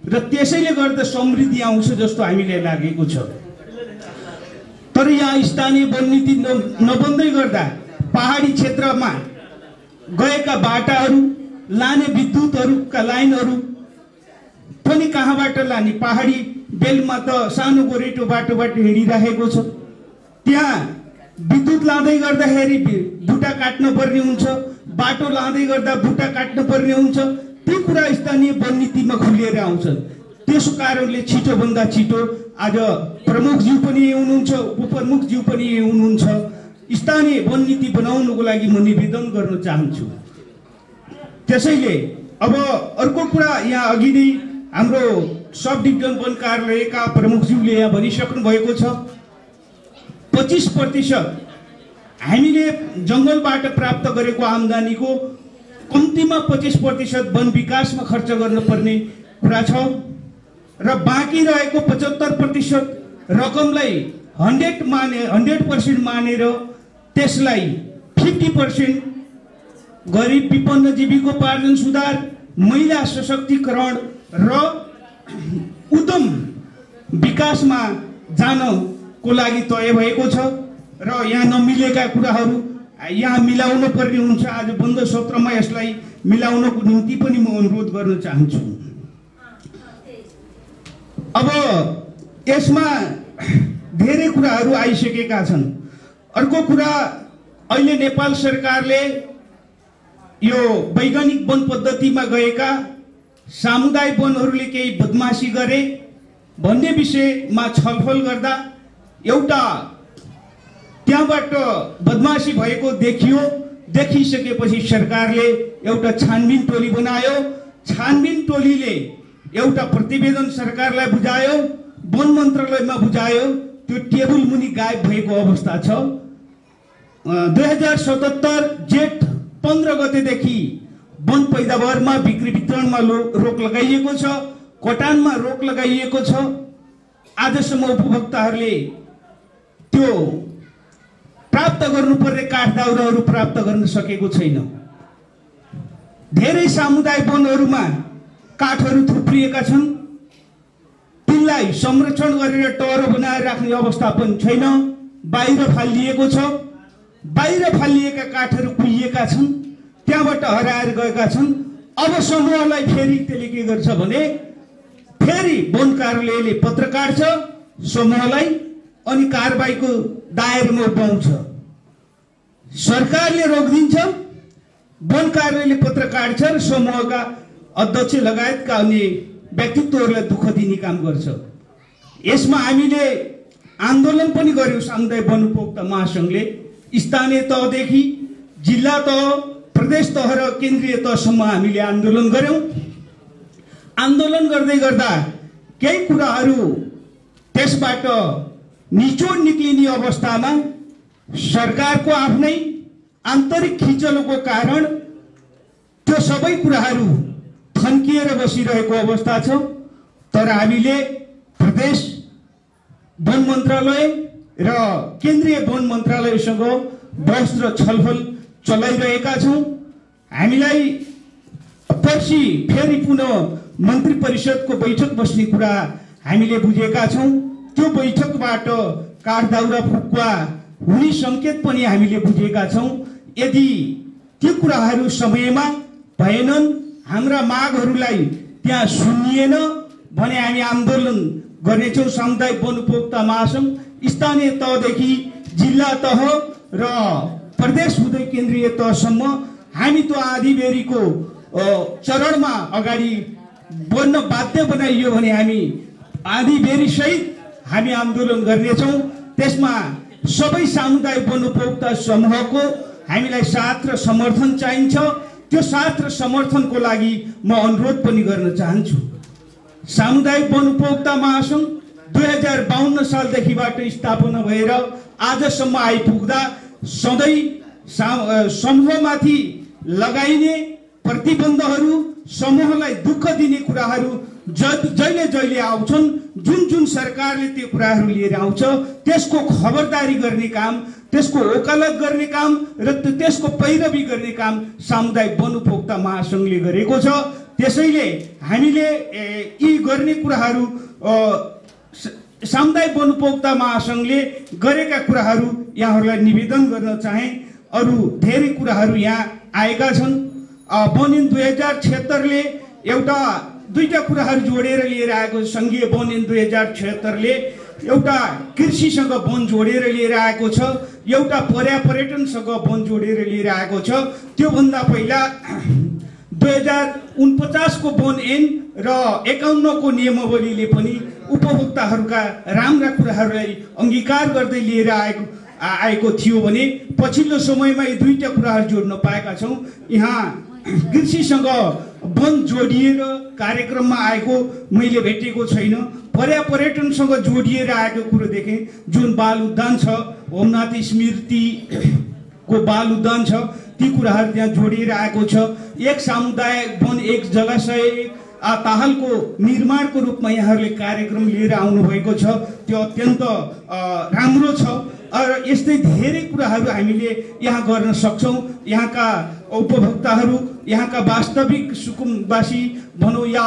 र त्यसैले गर्दा समृद्धि आउँछ जस्तो हामीलाई लागेको छ। तर यहाँ स्थानीय वन नीति नबन्दै गर्दा पहाडी क्षेत्रमा गएका बाटाहरू, लाने विद्युतहरूका लाइनहरू पनि कहाँबाट लाने? पहाडी बेलमा त सानो गोरेटो बाटोबाट हिँडिरहेको छ, त्यहाँ विद्युत लाँदै गर्दाखेरि बुटा काट्नु पर्ने हुन्छ, बाटो लाँदै गर्दा बुटा काट्नु पर्ने हुन्छ। ती कुरा स्थानीय वन नीतिमा खुलेर आउँछन्। त्यसो कारणले छिटोभन्दा छिटो आज प्रमुखज्यू पनि हुनुहुन्छ, उपप्रमुखज्यू पनि हुनुहुन्छ, स्थानीय वन नीति बनाउनुको लागि म निवेदन गर्न चाहन्छु। त्यसैले अब अर्को कुरा, यहाँ अघि नै हाम्रो सब डिभिजन वन कार्यालयका प्रमुखज्यूले यहाँ भनिसक्नु भएको छ, पच्चिस प्रतिशत हामीले जङ्गलबाट प्राप्त गरेको आम्दानीको कम्तीमा पच्चिस प्रतिशत वन विकासमा खर्च गर्नुपर्ने कुरा छ र बाँकी रहेको पचहत्तर प्रतिशत रकमलाई हन्ड्रेड माने हन्ड्रेड पर्सेन्ट मानेर त्यसलाई फिफ्टी पर्सेन्ट गरिब विपन्न जीविकोपार्जन सुधार, महिला सशक्तिकरण र उद्यम विकासमा जानको लागि तय भएको छ र यहाँ नमिलेका कुराहरू यहाँ मिलाउनु पर्ने हुन्छ। आज बन्द सत्रमा यसलाई मिलाउनको निम्ति पनि म अनुरोध गर्न चाहन्छु। अब यसमा धेरै कुराहरू आइसकेका छन्। अर्को कुरा, अहिले नेपाल सरकारले यो वैज्ञानिक वन पद्धतिमा गएका सामुदायिक वनहरूले केही बदमासी गरे भन्ने विषयमा छलफल गर्दा एउटा त्यहाँबाट बदमासी भएको देखियो। देखिसकेपछि सरकारले एउटा छानबिन टोली बनायो। छानबिन टोलीले एउटा प्रतिवेदन सरकारलाई बुझायो, वन मन्त्रालयमा बुझायो। त्यो टेबुल मुनि गायब भएको अवस्था छ। दुई हजार सतहत्तर जेठ पन्ध्र गतेदेखि वन पैदावारमा बिक्री वितरणमा रोक लगाइएको छ, कटानमा रोक लगाइएको छ। आजसम्म उपभोक्ताहरूले त्यो प्राप्त गर्नुपर्ने काठ दाउराहरू प्राप्त गर्न सकेको छैन। धेरै सामुदायिक वनहरूमा काठहरू थुप्रिएका छन्, तिनलाई संरक्षण गरेर टहरो बनाएर राख्ने अवस्था पनि छैन, बाहिर फालिएको छ। बाहिर फालिएका काठहरू कुहिएका छन्, त्यहाँबाट हराएर गएका छन्। अब समूहलाई फेरि त्यसले के गर्छ भने फेरि वन कार्यालयले पत्र काट्छ समूहलाई अनि कारबाहीको दायरामा उठाउँछ। सरकारले रोकिदिन्छ, वन कार्यालयले पत्र काट्छ र समूहका अध्यक्ष लगायतका अन्य व्यक्तित्वहरूलाई दुःख दिने काम गर्छ। यसमा हामीले आन्दोलन पनि गर्यौँ। सामुदायिक वन उपभोक्ता महासङ्घले स्थानीय तहदेखि जिल्ला तह, प्रदेश तह र केन्द्रीय तहसम्म हामीले आन्दोलन गर्यौँ। आन्दोलन गर्दै गर्दा केही कुराहरू त्यसबाट निचोड निक्लिने अवस्थामा सरकारको आफ्नै आन्तरिक खिचलोको कारण त्यो सबै कुराहरू थन्किएर बसिरहेको अवस्था छ। तर हामीले प्रदेश वन मन्त्रालय र केन्द्रीय वन मन्त्रालयसँग बहस र छलफल चलाइरहेका छौँ। हामीलाई पर्सि फेरि पुनः मन्त्री परिषदको बैठक बस्ने कुरा हामीले बुझेका छौँ। त्यो बैठकबाट काठ दाउरा फुकुवा हुने सङ्केत पनि हामीले बुझेका छौँ। यदि ती कुराहरू समयमा भएनन्, हाम्रा मागहरूलाई त्यहाँ सुनिएन भने हामी आन्दोलन गर्नेछौँ। सामुदायिक वन उपभोक्ता महासङ्घ स्थानीय तहदेखि जिल्ला तह र प्रदेश हुँदै केन्द्रीय तहसम्म हामी त्यो आँधीबेहरीको चरणमा अगाडि बढ्न बाध्य बनाइयो भने हामी आँधीबेहरी सहित हामी आन्दोलन गर्नेछौँ। त्यसमा सबै सामुदायिक वन उपभोक्ता समूहको हामीलाई साथ र समर्थन चाहिन्छ। त्यो साथ र समर्थनको लागि म अनुरोध पनि गर्न चाहन्छु। सामुदायिक वन उपभोक्ता महासङ्घ दुई हजार बाहन्न सालदेखिबाट स्थापना भएर आजसम्म आइपुग्दा सधैँ समूहमाथि लगाइने प्रतिबन्धहरू, समूहलाई दुःख दिने कुराहरू जहिले जहिले आउँछन्। जुन जुन सरकारले त्यो कुराहरू लिएर आउँछ त्यसको खबरदारी गर्ने काम, त्यसको वकालत गर्ने काम र त्यसको पैरवी गर्ने काम सामुदायिक वन उपभोक्ता महासङ्घले गरेको छ। त्यसैले हामीले यी गर्ने कुराहरू सामुदायिक वन उपभोक्ता महासङ्घले गरेका कुराहरू यहाँहरूलाई निवेदन गर्न चाहे। अरू धेरै कुराहरू यहाँ आएका छन्। वन ऐन दुई हजार छिहत्तरले एउटा दुईटा कुराहरू जोडेर लिएर आएको। सङ्घीय वन ऐन दुई हजार छिहत्तरले एउटा कृषिसँग वन जोडेर लिएर आएको छ, एउटा पर्या पर्यटनसँग वन जोडेर लिएर आएको छ। त्योभन्दा पहिला दुई हजार उनपचासको वन ऐन र एकाउन्नको नियमावलीले पनि उपभोक्ताहरूका राम्रा कुराहरूलाई अङ्गीकार गर्दै लिएर आएको आएको थियो भने पछिल्लो समयमा यी दुईटा कुराहरू जोड्न पाएका छौँ। यहाँ कृषिसँग वन जोडिएर कार्यक्रममा आएको मैले भेटेको छैन। पर्या पर्यटनसँग जोडिएर आएको कुरो देखेँ। जुन बाल उद्यान छ, होमनाथ स्मृतिको बाल उद्यान छ, ती कुराहरू त्यहाँ जोडिएर आएको छ। एक सामुदायिक वन एक जलाशय ताहालको निर्माणको रूपमा यहाँहरूले कार्यक्रम लिएर आउनुभएको छ। त्यो अत्यन्त राम्रो छ। र यस्तै धेरै कुराहरू हामीले यहाँ गर्न सक्छौँ। यहाँका उपभोक्ताहरू, यहाँका वास्तविक सुकुमवासी भनौँ या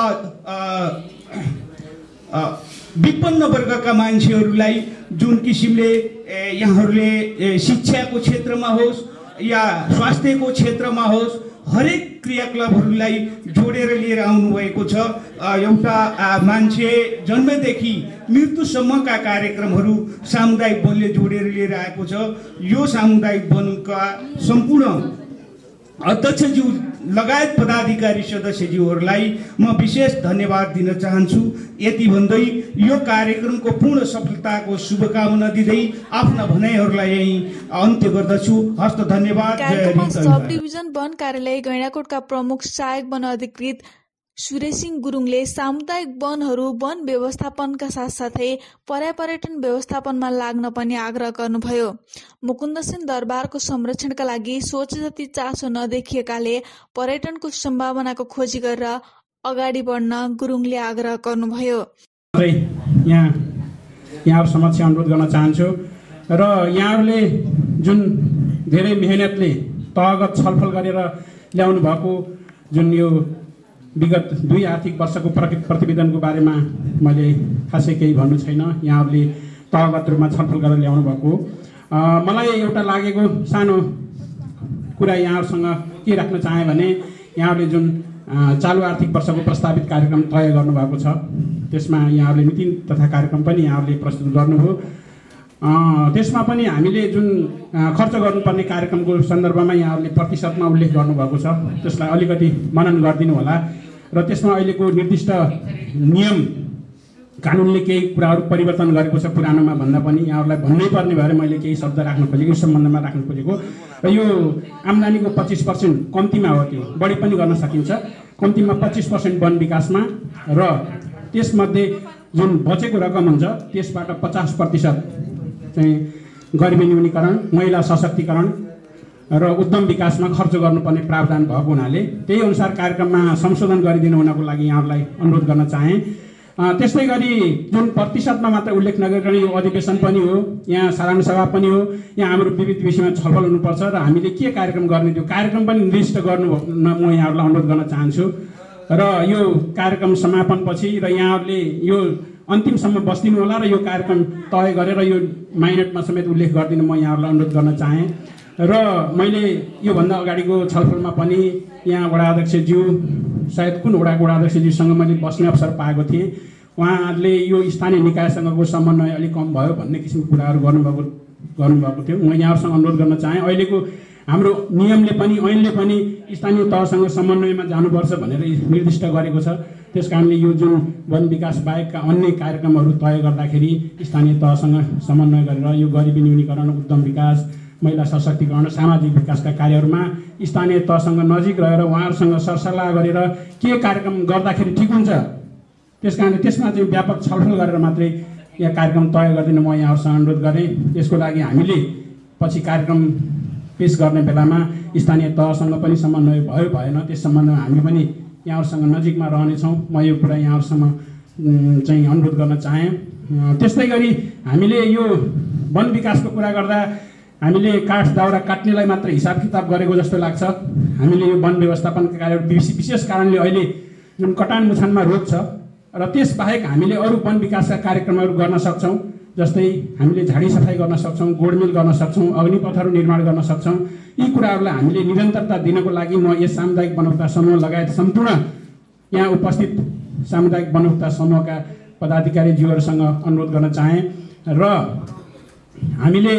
विपन्न वर्गका मान्छेहरूलाई जुन किसिमले यहाँहरूले शिक्षाको क्षेत्रमा होस् या स्वास्थ्यको क्षेत्रमा होस्, हरेक क्रियाकलापहरूलाई जोडेर लिएर आउनुभएको छ। एउटा मान्छे जन्मदेखि मृत्युसम्मका कार्यक्रमहरू सामुदायिक वनले जोडेर लिएर आएको छ। यो सामुदायिक वनका सम्पूर्ण अध्यक्षज्यू लगायत पदाधिकारी सदस्यज्यूहरूलाई म विशेष धन्यवाद दिन चाहन्छु। यति भन्दै यो कार्यक्रमको पूर्ण सफलताको शुभकामना दिँदै आफ्ना भनाइहरूलाई यही अन्त्य गर्दछु। हस्त धन्यवाद। सब डिभिजन वन कार्यालय गैंडाकोटका प्रमुख सहायक वन अधिकृत सुरेशसिंह गुरुङले सामुदायिक वनहरू वन व्यवस्थापनका साथसाथै पर्या पर्यटन व्यवस्थापनमा लाग्न पनि आग्रह गर्नुभयो। मुकुन्दसेन दरबारको संरक्षणका लागि सोचे जति चासो नदेखिएकाले पर्यटनको सम्भावनाको खोजी गरेर अगाडि बढ्न गुरुङले आग्रह गर्नुभयो। यहाँ यहाँ समक्ष अनुरोध गर्न चाहन्छु र यहाँहरूले जुन धेरै मेहनतले तहगत छलफल गरेर ल्याउनु भएको जुन यो विगत दुई आर्थिक वर्षको प्रतिवेदनको बारेमा मैले खासै केही भन्नु छैन। यहाँहरूले तहगत रूपमा छलफल गरेर ल्याउनु भएको मलाई एउटा लागेको सानो कुरा यहाँहरूसँग के राख्न चाहेँ भने यहाँहरूले जुन चालु आर्थिक वर्षको प्रस्तावित कार्यक्रम तय गर्नुभएको छ त्यसमा यहाँहरूले नीति तथा कार्यक्रम पनि यहाँहरूले प्रस्तुत गर्नुभयो। त्यसमा पनि हामीले जुन खर्च गर्नुपर्ने कार्यक्रमको सन्दर्भमा यहाँहरूले प्रतिशतमा उल्लेख गर्नुभएको छ, त्यसलाई अलिकति मनन गरिदिनु होला। र त्यसमा अहिलेको निर्दिष्ट नियम कानुनले केही कुराहरू परिवर्तन गरेको छ पुरानोमा भन्दा पनि यहाँहरूलाई भन्नै पर्ने भएर मैले केही शब्द राख्न खोजेको, यो सम्बन्धमा राख्न खोजेको। र यो आम्दानीको पच्चिस पर्सेन्ट कम्तीमा हो, त्यो बढी पनि गर्न सकिन्छ। कम्तीमा पच्चिस पर्सेन्ट वन विकासमा र त्यसमध्ये जुन बचेको रकम हुन्छ त्यसबाट पचास प्रतिशत चाहिँ गरिबी न्यूनीकरण, महिला सशक्तिकरण र उद्यम विकासमा खर्च गर्नुपर्ने प्रावधान भएको हुनाले त्यही अनुसार कार्यक्रममा संशोधन गरिदिनु हुनको लागि यहाँहरूलाई अनुरोध गर्न चाहेँ। त्यस्तै गरी जुन प्रतिशतमा मात्र उल्लेख नगरिकन यो अधिवेशन पनि हो, यहाँ साधारण सभा पनि हो, यहाँ हाम्रो विविध विषयमा छलफल हुनुपर्छ र हामीले के कार्यक्रम गर्ने त्यो कार्यक्रम पनि निर्दिष्ट गर्नु म यहाँहरूलाई अनुरोध गर्न चाहन्छु। र यो कार्यक्रम समापनपछि र यहाँहरूले यो अन्तिमसम्म बस्दिनु होला र यो कार्यक्रम तय गरेर यो माइनटमा समेत उल्लेख गरिदिनु म यहाँहरूलाई अनुरोध गर्न चाहेँ। र मैले योभन्दा अगाडिको छलफलमा पनि यहाँ वडा अध्यक्षज्यू सायद कुन वडाको वडा अध्यक्षज्यूसँग मैले बस्ने अवसर पाएको थिएँ। उहाँहरूले यो स्थानीय निकायसँगको समन्वय अलिक कम भयो भन्ने किसिमको कुराहरू गर्नुभएको गर्नुभएको थियो। म यहाँहरूसँग अनुरोध गर्न चाहेँ, अहिलेको हाम्रो नियमले पनि ऐनले पनि स्थानीय तहसँग समन्वयमा जानुपर्छ भनेर निर्दिष्ट गरेको छ। त्यस कारणले यो जुन वन विकास बाहेकका अन्य कार्यक्रमहरू तय गर्दाखेरि स्थानीय तहसँग समन्वय गरेर यो गरिबी न्यूनीकरण, उद्यम विकास, महिला सशक्तिकरण, सामाजिक विकासका कार्यहरूमा स्थानीय तहसँग नजिक रहेर उहाँहरूसँग सरसल्लाह गरेर के कार्यक्रम गर्दाखेरि ठिक हुन्छ त्यस कारणले त्यसमा चाहिँ व्यापक छलफल गरेर मात्रै यहाँ कार्यक्रम तय गरिदिनु म यहाँहरूसँग अनुरोध गरेँ। यसको लागि हामीले पछि कार्यक्रम पेश गर्ने बेलामा स्थानीय तहसँग पनि समन्वय भयो भएन त्यस सम्बन्धमा हामी पनि यहाँहरूसँग नजिकमा रहनेछौँ। म यो कुरा यहाँहरूसँग चाहिँ अनुरोध गर्न चाहेँ। त्यस्तै गरी हामीले यो वन विकासको कुरा गर्दा हामीले काठ दाउरा काट्नेलाई मात्र हिसाब किताब गरेको जस्तो लाग्छ। हामीले यो वन व्यवस्थापनका कार्य विशेष कारणले अहिले जुन कटान मुछानमा रोक छ र त्यसबाहेक हामीले अरू वन विकासका कार्यक्रमहरू गर्न सक्छौँ। जस्तै हामीले झाडी सफाई गर्न सक्छौँ, गोडमेल गर्न सक्छौँ, अग्निपथहरू निर्माण गर्न सक्छौँ। यी कुराहरूलाई हामीले निरन्तरता दिनको लागि म यस सामुदायिक वनौपता समूह लगायत सम्पूर्ण यहाँ उपस्थित सामुदायिक वनौपता समूहका पदाधिकारीज्यूहरूसँग अनुरोध गर्न चाहेँ र हामीले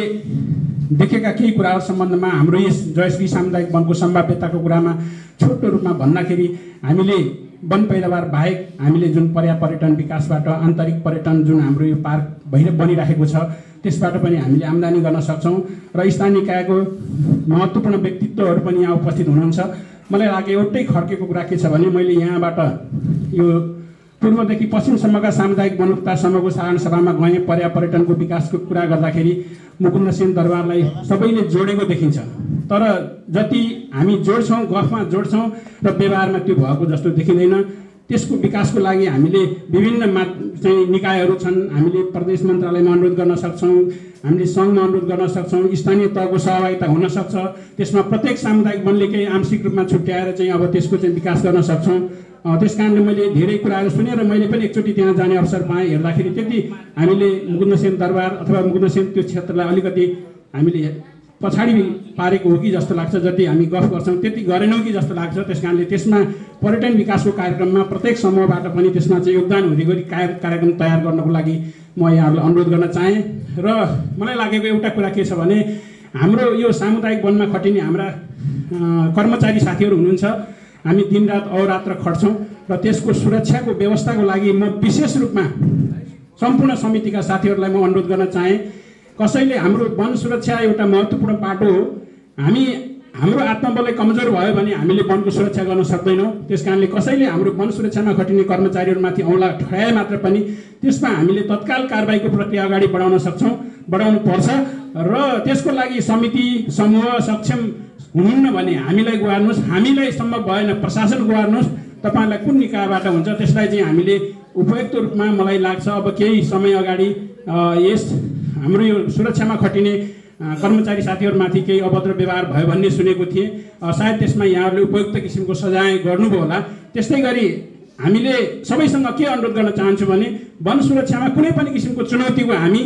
देखेका केही कुराहरू सम्बन्धमा हाम्रो यस जयश्री सामुदायिक वनको सम्भाव्यताको कुरामा छोटो रूपमा भन्दाखेरि हामीले वन पैदावार बाहेक हामीले जुन पर्या पर्यटन विकासबाट आन्तरिक पर्यटन जुन हाम्रो यो पार्क भइ बनिरहेको छ त्यसबाट पनि हामीले आम्दानी गर्न सक्छौँ र स्थानीय निकायको महत्त्वपूर्ण व्यक्तित्वहरू पनि यहाँ उपस्थित हुनुहुन्छ। मलाई लाग्यो एउटै खर्केको कुरा के छ भने मैले यहाँबाट यो पूर्वदेखि पश्चिमसम्मका सामुदायिक वनौपता समूहको साधारण सभामा गएँ, पर्या पर्यटनको विकासको कुरा गर्दाखेरि मुकुन्द सेन दरबारलाई सबैले जोडेको देखिन्छ। तर जति हामी जोड्छौँ, गफमा जोड्छौँ र व्यवहारमा त्यो भएको जस्तो देखिँदैन। त्यसको विकासको लागि हामीले विभिन्न मा चाहिँ निकायहरू छन्, हामीले प्रदेश मन्त्रालयमा अनुरोध गर्न सक्छौँ, हामीले सङ्घमा अनुरोध गर्न सक्छौँ, स्थानीय तहको सहभागिता हुनसक्छ। त्यसमा प्रत्येक सामुदायिक वनले केही आंशिक रूपमा छुट्याएर चाहिँ अब त्यसको चाहिँ विकास गर्न सक्छौँ। त्यस कारणले मैले धेरै कुराहरू सुने र मैले पनि एकचोटि त्यहाँ जाने अवसर पाएँ। हेर्दाखेरि त्यति हामीले मुकुन्द सेन दरबार अथवा मुकुन्द सेन त्यो क्षेत्रलाई अलिकति हामीले पछाडि पारेको हो कि जस्तो लाग्छ, जति हामी गफ गर्छौँ त्यति गरेनौँ कि जस्तो लाग्छ। त्यस कारणले त्यसमा पर्यटन विकासको कार्यक्रममा प्रत्येक समूहबाट पनि त्यसमा चाहिँ योगदान हुने गरी कार्यक्रम तयार गर्नको लागि म यहाँहरूलाई अनुरोध गर्न चाहेँ। र मलाई लागेको एउटा कुरा के छ भने हाम्रो यो सामुदायिक वनमा खटिने हाम्रा कर्मचारी साथीहरू हुनुहुन्छ। हामी दिनरात अहोरात्र खट्छौँ र त्यसको सुरक्षाको व्यवस्थाको लागि म विशेष रूपमा सम्पूर्ण समितिका साथीहरूलाई म अनुरोध गर्न चाहेँ। कसैले हाम्रो वन सुरक्षा एउटा महत्त्वपूर्ण पाटो हो। हामी हाम्रो आत्मबलले कमजोर भयो भने हामीले वनको सुरक्षा गर्न सक्दैनौँ। त्यस कारणले कसैले हाम्रो वन सुरक्षामा खटिने कर्मचारीहरूमाथि औँला ठड्याए मात्र पनि त्यसमा हामीले तत्काल कारबाहीको प्रक्रिया अगाडि बढाउन सक्छौँ, बढाउनु पर्छ। र त्यसको लागि समिति समूह सक्षम हुनुहुन्न भने हामीलाई गुहार्नुहोस्, हामीलाई सम्भव भएन प्रशासन गुहार्नुहोस्। तपाईँहरूलाई कुन निकायबाट हुन्छ त्यसलाई चाहिँ हामीले उपयुक्त रूपमा मलाई लाग्छ अब केही समय अगाडि यस हाम्रो यो सुरक्षामा खटिने कर्मचारी साथीहरूमाथि केही अभद्र व्यवहार भयो भन्ने सुनेको थिएँ। सायद त्यसमा यहाँहरूले उपयुक्त किसिमको सजाय गर्नुभयो होला। त्यस्तै गरी हामीले सबैसँग के अनुरोध गर्न चाहन्छु भने वन सुरक्षामा कुनै पनि किसिमको चुनौतीको हामी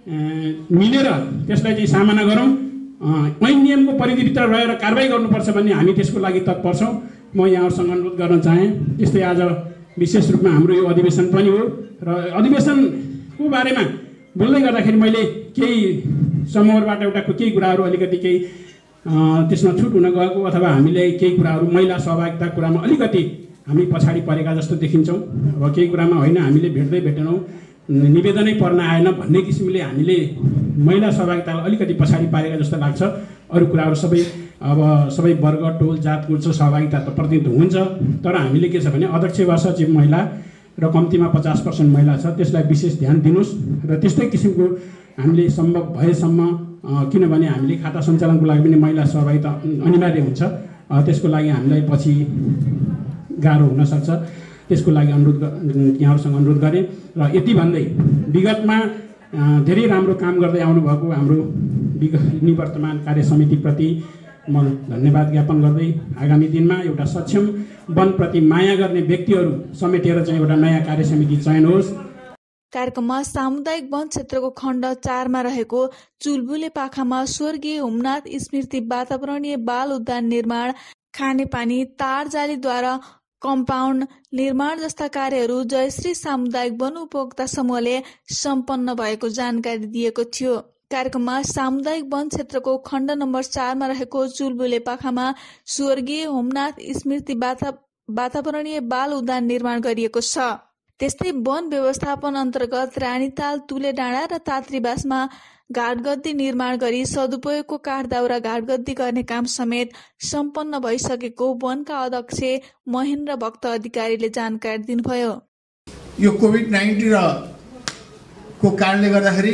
मिलेर त्यसलाई चाहिँ सामना गरौँ। ऐन नियमको परिधिभित्र रहेर कारबाही गर्नुपर्छ भन्ने हामी त्यसको लागि तत्पर छौँ। म यहाँहरूसँग अनुरोध गर्न चाहेँ। त्यस्तै आज विशेष रूपमा हाम्रो यो अधिवेशन पनि हो र अधिवेशनको बारेमा बोल्दै गर्दाखेरि मैले केही समूहबाट एउटा केही कुराहरू अलिकति केही त्यसमा छुट हुन गएको अथवा हामीले केही कुराहरू महिला सहभागिताको कुरामा अलिकति हामी पछाडि परेका जस्तो देखिन्छौँ। अब केही कुरामा होइन हामीले भेट्दै भेटेनौँ, निवेदनै पर्न आएन भन्ने किसिमले हामीले महिला सहभागितालाई अलिकति पछाडि पारेका जस्तो लाग्छ। अरू कुराहरू सबै अब सबै वर्ग टोल जात गुल्छो सहभागिता त प्रतिनिधित्व हुन्छ, तर हामीले के छ भने अध्यक्ष वा सचिव महिला र कम्तीमा पचास पर्सेन्ट महिला छ, त्यसलाई विशेष ध्यान दिनुहोस्। र त्यस्तै किसिमको हामीले सम्भव भएसम्म किनभने हामीले खाता सञ्चालनको लागि पनि महिला सहभागिता अनिवार्य हुन्छ, त्यसको लागि हामीलाई पछि गाह्रो हुनसक्छ। त्यसको लागि अनुरोध यहाँहरूसँग अनुरोध गरेँ। र यति भन्दै विगतमा धेरै राम्रो काम गर्दै आउनुभएको हाम्रो विगत निवर्तमान कार्य समितिप्रति म धन्यवाद ज्ञापन गर्दै आगामी दिनमा एउटा सक्षम वनप्रति माया गर्ने व्यक्तिहरू समेटेर चाहिँ एउटा नयाँ कार्य समिति चयन होस्। कार्यक्रममा सामुदायिक वन क्षेत्रको खण्ड चारमा रहेको चुलबुले पाखामा स्वर्गीय हुमनाथ स्मृति वातावरणीय बाल उद्यान निर्माण, खानेपानी, तार जालीद्वारा कम्पाउन्ड निर्माण जस्ता कार्यहरू जयश्री सामुदायिक वन उपभोक्ता समूहले सम्पन्न भएको जानकारी दिएको थियो। कार्यक्रममा सामुदायिक वन क्षेत्रको खण्ड नम्बर चारमा रहेको चुलबुले पाखामा स्वर्गीय होमनाथ स्मृति वातावरणीय बाल उद्यान निर्माण गरिएको छ। त्यस्तै वन व्यवस्थापन अन्तर्गत रानीताल, तुले डाँडा र तात्रीबासमा घाटगद्दी निर्माण गरी सदुपयोगको काठदाउरा घाटगद्दी गर्ने काम समेत सम्पन्न भइसकेको वनका अध्यक्ष महेन्द्र भक्त अधिकारीले जानकारी दिनुभयो। यो कोभिड नाइन्टिन को कारणले गर्दाखेरि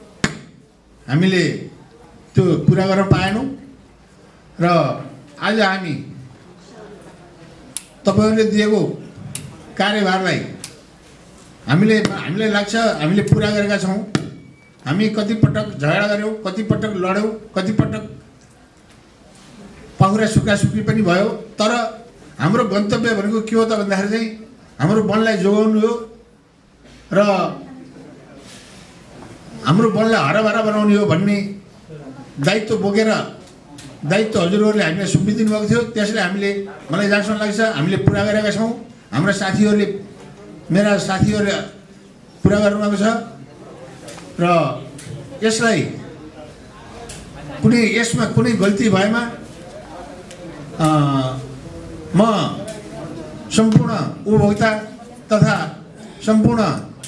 हामीले त्यो पुरा गर्न पाएनौँ र आज हामी तपाईँहरूले दिएको कार्यभारलाई हामीले हामीलाई लाग्छ हामीले पुरा गरेका छौँ। हामी कति पटक झगडा गऱ्यौँ, कति पटक लड्यौँ, कति पटक पाहुरा सुक्खा सुक्खी पनि भयो, तर हाम्रो गन्तव्य भनेको के हो त भन्दाखेरि चाहिँ हाम्रो वनलाई जोगाउनु हो र हाम्रो वनलाई हराभरा बनाउने हो भन्ने दायित्व बोकेर दायित्व हजुरहरूले हामीलाई सुम्पिदिनु भएको थियो। त्यसले हामीले मलाई जहाँसम्म लाग्छ हामीले पुरा गरेका छौँ। हाम्रा साथीहरूले मेरा साथीहरूले पुरा गर्नुभएको छ र यसलाई कुनै यसमा कुनै गल्ती भएमा म सम्पूर्ण उपभोक्ता तथा सम्पूर्ण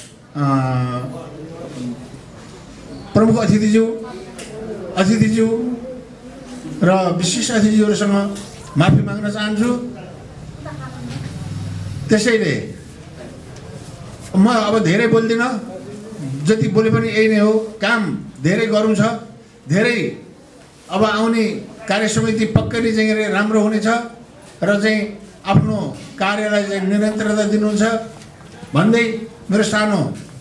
प्रमुख अतिथिज्यू अतिथिज्यू र विशिष्ट अतिथिज्यूहरूसँग माफी माग्न चाहन्छु। त्यसैले म अब धेरै बोल्दिनँ, जति बोले पनि यही नै हो। काम धेरै गरौँ छ, धेरै अब आउने कार्य समिति पक्कै नै चाहिँ राम्रो हुनेछ र चाहिँ आफ्नो कार्यलाई चाहिँ निरन्तरता दिनुहुन्छ भन्दै मेरो सानो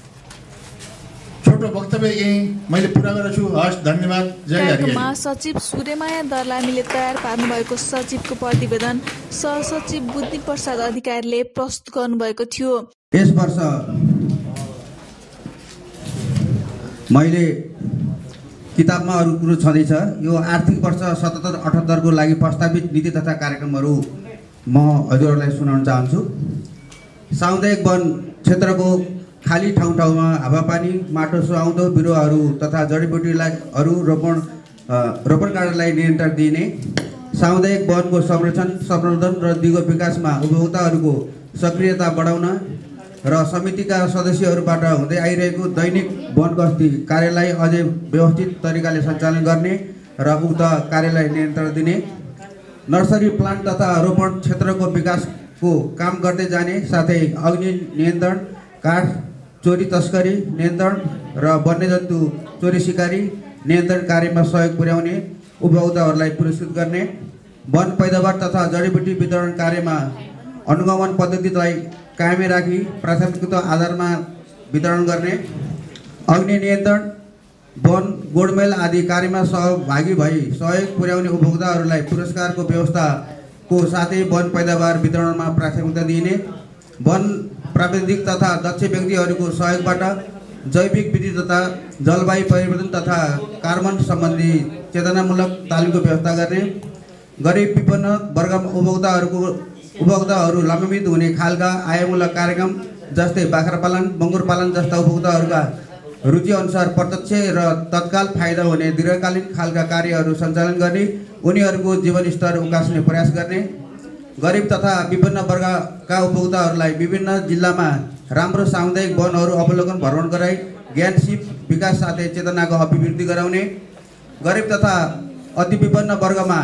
छोटो वक्तव्य यही मैले पुरा गर्छु। हस्, धन्यवाद। जय कार्यक्रममा सचिव सूर्यमाया दर्लामीले तयार पार्नु भएको सचिवको प्रतिवेदन सहसचिव बुद्धि प्रसाद अधिकारीले प्रस्तुत गर्नुभएको थियो। यस वर्ष मैले किताबमा अरू कुरो छँदैछ। यो आर्थिक वर्ष सतहत्तर अठहत्तरको लागि प्रस्तावित नीति तथा कार्यक्रमहरू म हजुरहरूलाई सुनाउन चाहन्छु। सामुदायिक वन क्षेत्रको खाली ठाउँ ठाउँमा हावापानी, माटो सुहाउँदो बिरुवाहरू तथा जडीबुटीलाई अरू रोपण रोपण कार्यलाई नियन्त्रण दिने, सामुदायिक वनको संरक्षण संवर्धन र दिगो विकासमा उपभोक्ताहरूको सक्रियता बढाउन र समितिका सदस्यहरूबाट हुँदै आइरहेको दैनिक वन गस्ती कार्यलाई अझै व्यवस्थित तरिकाले सञ्चालन गर्ने र उक्त कार्यलाई नियन्त्रण दिने, नर्सरी प्लान्ट तथा रोपण क्षेत्रको विकासको काम गर्दै जाने, साथै अग्नि नियन्त्रण, काठ चोरी तस्करी नियन्त्रण र वन्यजन्तु चोरी सिकारी नियन्त्रण कार्यमा सहयोग पुर्याउने, उपभोक्ताहरूलाई पुरस्कृत गर्ने, वन पैदावार तथा जडीबुटी वितरण कार्यमा अनुगमन पद्धतिलाई कायमै राखी प्राथमिकता आधारमा वितरण गर्ने, अग्नि नियन्त्रण, वन गोडमेल आदि कार्यमा सहभागी भई सहयोग पुर्याउने उपभोक्ताहरूलाई पुरस्कारको व्यवस्थाको साथै वन पैदावार वितरणमा प्राथमिकता दिइने, वन प्राविधिक तथा दक्ष व्यक्तिहरूको सहयोगबाट जैविक विविधता, जलवायु परिवर्तन तथा कार्बन सम्बन्धी चेतनामूलक तालिमको व्यवस्था गर्ने, गरिब विपन्न वर्गमा उपभोक्ताहरूको उपभोक्ताहरू लाभान्वित हुने खालका आयमूलक कार्यक्रम जस्तै बाख्रा पालन, बङ्गुर पालन जस्ता उपभोक्ताहरूका रुचिअनुसार प्रत्यक्ष र तत्काल फाइदा हुने दीर्घकालीन खालका कार्यहरू सञ्चालन गर्ने, उनीहरूको जीवनस्तर उकास्ने प्रयास गर्ने, गरिब तथा विभिन्न वर्गका उपभोक्ताहरूलाई विभिन्न जिल्लामा राम्रो सामुदायिक वनहरू अवलोकन भ्रमण गराई ज्ञान सिप विकास साथै चेतनाको अभिवृद्धि गराउने, गरिब तथा अति विपन्न वर्गमा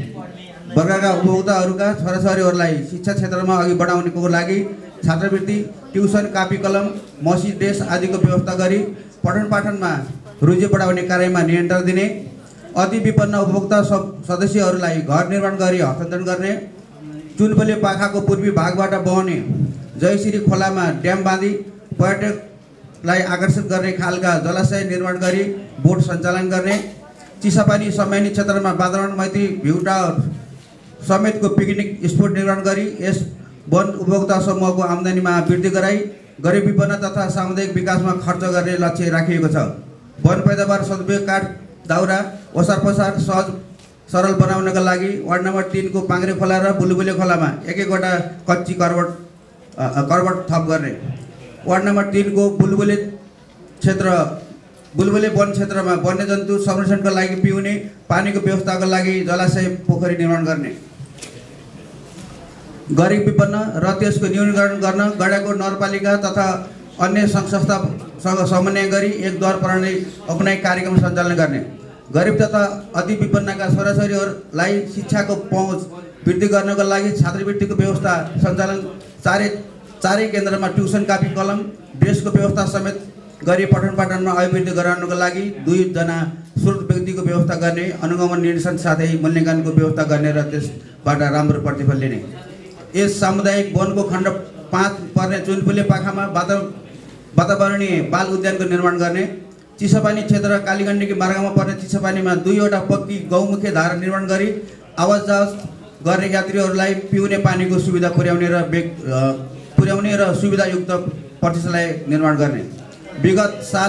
वर्गका उपभोक्ताहरूका छोराछोरीहरूलाई शिक्षा क्षेत्रमा अघि बढाउनेको लागि छात्रवृत्ति, ट्युसन, कापी कलम, मसी ड्रेस आदिको व्यवस्था गरी पठन पाठनमा रुचि बढाउने कार्यमा नियन्त्रण दिने, अति विपन्न उपभोक्ता सदस्यहरूलाई घर निर्माण गरी हस्तान्तरण गर्ने, चुनबले पाखाको पूर्वी भागबाट बहने जयश्री खोलामा ड्याम बाँधी पर्यटकलाई आकर्षित गर्ने खालका जलाशय निर्माण गरी बोट सञ्चालन गर्ने, चिसापानी सम्मानित क्षेत्रमा वातावरण मैत्री भ्यू टावर समेतको पिकनिक स्पोट निर्माण गरी यस वन उपभोक्ता समूहको आम्दानीमा वृद्धि गराई गरिब विपन्न तथा सामुदायिक विकासमा खर्च गर्ने लक्ष्य राखिएको छ। वन पैदावार सदुपयोग काठ दाउरा ओसार पसार सहज सरल बनाउनका लागि वार्ड नम्बर तीनको पाङ्ग्रे खोला र बुलबुले खोलामा एक एकवटा कच्ची करबट करबट थप गर्ने, वार्ड नम्बर तीनको बुलबुले क्षेत्र बुलबुले वन क्षेत्रमा वन्यजन्तु संरक्षणका लागि पिउने पानीको व्यवस्थाका लागि जलाशय पोखरी निर्माण गर्ने, गरिब विपन्न र त्यसको न्यूनीकरण गर्न गडाको नगरपालिका तथा अन्य सङ्घ संस्थासँग समन्वय गरी एक द्वार प्रणाली अपनाई कार्यक्रम सञ्चालन गर्ने, गरिब तथा अति विपन्नका छोराछोरीहरूलाई शिक्षाको पहुँच वृद्धि गर्नको लागि छात्रवृत्तिको व्यवस्था सञ्चालन, चारै चारै केन्द्रमा ट्युसन कापी कलम ड्रेसको व्यवस्था समेत गरी पठन पाठनमा अभिवृद्धि गराउनको लागि दुईजना स्रोत व्यक्तिको व्यवस्था गर्ने, अनुगमन निर्देशन साथै मूल्याङ्कनको व्यवस्था गर्ने र त्यसबाट राम्रो प्रतिफल लिने। यस सामुदायिक वनको खण्ड पाँच पर्ने चुनपुले पाखामा वातावरणीय बाल उद्यानको निर्माण गर्ने, चिसापानी क्षेत्र कालीगण्डकी मार्गमा पर्ने चिसापानीमा दुईवटा पक्की गौमुखे धारा निर्माण गरी आवाज जावज गर्ने यात्रीहरूलाई पिउने पानीको सुविधा पुर्याउने र पुर्याउने र सुविधायुक्त प्रतीक्षालय निर्माण गर्ने। विगत साल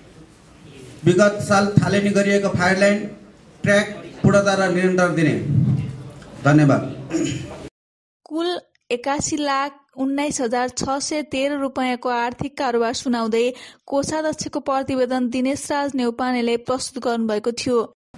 विगत साल थालनी गरिएको फायर लाइन ट्र्याक पूर्णता र निरन्तर दिने। धन्यवाद। कुल एकासी लाख उन्नाइस हजार छ सय तेह्र रुपियाँको आर्थिक कारोबार सुनाउँदै कोषाध्यक्षको प्रतिवेदन दिनेश राज नेउपानेले प्रस्तुत गर्नुभएको थियो।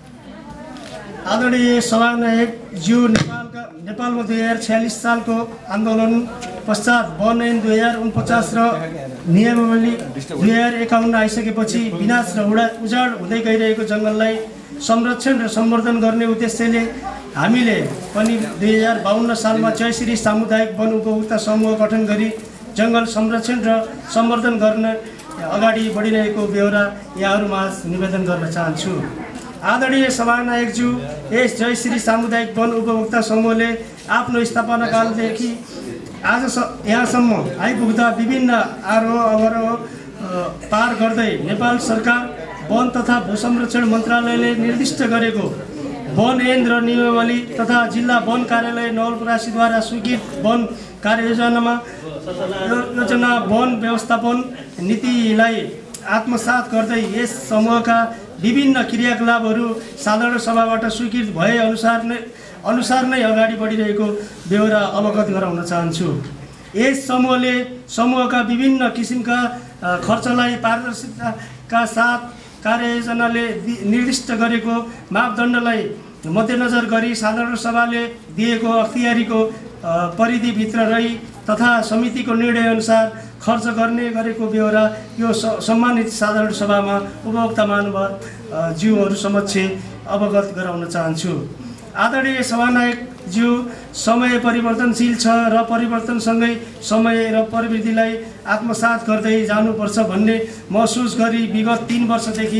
आदरणीय सभानायक ज्यू नेपालका नेपालमा दुई हजार छ्यालिस सालको आन्दोलन पश्चात वन ऐन दुई हजार उनपचास र नियमावली दुई हजार एकाउन्न आइसकेपछि विनाश र उडा उजाड हुँदै गइरहेको जङ्गललाई संरक्षण र सम्वर्धन गर्ने उद्देश्यले हामीले पनि दुई हजार बाहन्न सालमा जयश्री सामुदायिक वन उपभोक्ता समूह गठन गरी जङ्गल संरक्षण र सम्वर्धन गर्न अगाडि बढिरहेको बेहोरा यहाँहरूमाझ निवेदन गर्न चाहन्छु। आदरणीय सभानायकज्यू, यस जयश्री सामुदायिक वन उपभोक्ता समूहले आफ्नो स्थापना कालदेखि आज यहाँसम्म आइपुग्दा विभिन्न आरोह अवरोह पार गर्दै नेपाल सरकार वन तथा भू संरक्षण मन्त्रालयले निर्दिष्ट गरेको वन ऐन र नियमावली तथा जिल्ला वन कार्यालय नवलपरासीद्वारा स्वीकृत वन कार्ययोजनामा योजना वन व्यवस्थापन नीतिलाई आत्मसात गर्दै यस समूहका विभिन्न क्रियाकलापहरू साधारण सभाबाट स्वीकृत भए अनुसार नै अनुसार नै अगाडि बढिरहेको बेहोरा अवगत गराउन चाहन्छु। यस समूहले समूहका विभिन्न किसिमका खर्चलाई पारदर्शिताका साथ कार्ययोजनाले निर्दिष्ट गरेको मापदण्डलाई मध्यनजर गरी साधारण सभाले दिएको अख्तियारीको परिधिभित्र रही तथा समितिको निर्णयअनुसार खर्च गर्ने गरेको बेहोरा यो सम्मानित साधारण सभामा उपभोक्ता महानुभाव ज्यूहरू समक्ष अवगत गराउन चाहन्छु। आदरणीय सभानायकज्यू, समय परिवर्तनशील छ र परिवर्तनसँगै समय र प्रविधिलाई आत्मसात गर्दै जानुपर्छ भन्ने महसुस गरी विगत तीन वर्षदेखि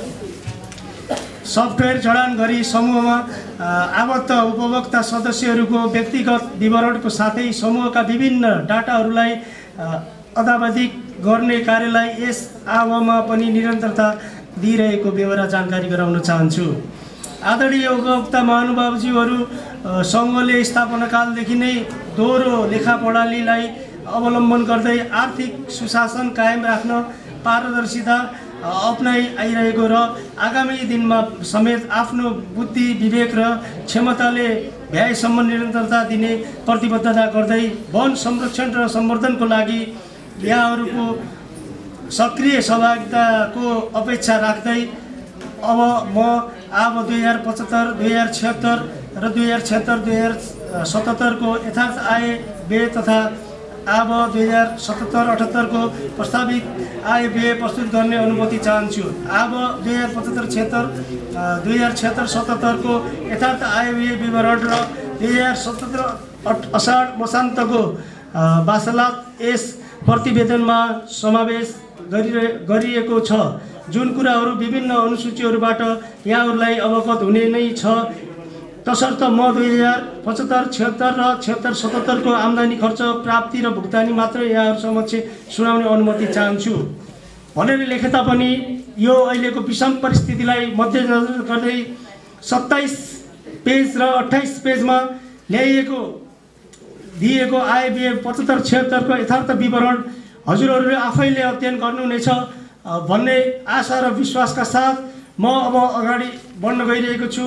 सफ्टवेयर जडान गरी समूहमा आबद्ध उपभोक्ता सदस्यहरूको व्यक्तिगत विवरणको साथै समूहका विभिन्न डाटाहरूलाई अद्यावधिक गर्ने कार्यलाई यस आवमा पनि निरन्तरता दिइरहेको बेहोरा जानकारी गराउन चाहन्छु। आदरणीय उपभोक्ता महानुभावज्यूहरू, समूहले स्थापना कालदेखि नै दोहोरो लेखा प्रणालीलाई अवलम्बन गर्दै आर्थिक सुशासन कायम राख्न पारदर्शिता अपनाइ आइरहेको र आगामी दिनमा समेत आफ्नो बुद्धि विवेक र क्षमताले भ्याएसम्म निरन्तरता दिने प्रतिबद्धता गर्दै वन संरक्षण र सम्वर्धनको लागि यहाँहरूको सक्रिय सहभागिताको अपेक्षा राख्दै अब म अब दुई हजार पचहत्तर दुई हजार छिहत्तर र दुई हजार छिहत्तर दुई हजार सतहत्तरको यथार्थ आय व्यय तथा अब दुई हजार सतहत्तर अठहत्तरको प्रस्तावित आय व्यय प्रस्तुत गर्ने अनुमति चाहन्छु। अब दुई हजार पचहत्तर छिहत्तर दुई हजार छिहत्तर सतहत्तरको यथार्थ आय व्यय विवरण र दुई हजार सतहत्तर असाढ मसान्तको वार्तालाप यस प्रतिवेदनमा समावेश गरिरहे गरिएको छ। जुन कुराहरू विभिन्न अनुसूचीहरूबाट यहाँहरूलाई अवगत हुने नै छ, तसर्थ म दुई हजार पचहत्तर छिहत्तर र छिहत्तर सतहत्तरको आम्दानी खर्च प्राप्ति र भुक्तानी मात्र यहाँहरू समक्ष सुनाउने अनुमति चाहन्छु भनेर लेखे तापनि यो अहिलेको विषम परिस्थितिलाई मध्यनजर गर्दै सत्ताइस पेज र अट्ठाइस पेजमा ल्याइएको दिएको आय व्यय पचहत्तर छिहत्तरको यथार्थ विवरण हजुरहरूले आफैले अध्ययन गर्नुहुनेछ भन्ने आशा र विश्वासका साथ म अब अगाडि बढ्न गइरहेको छु।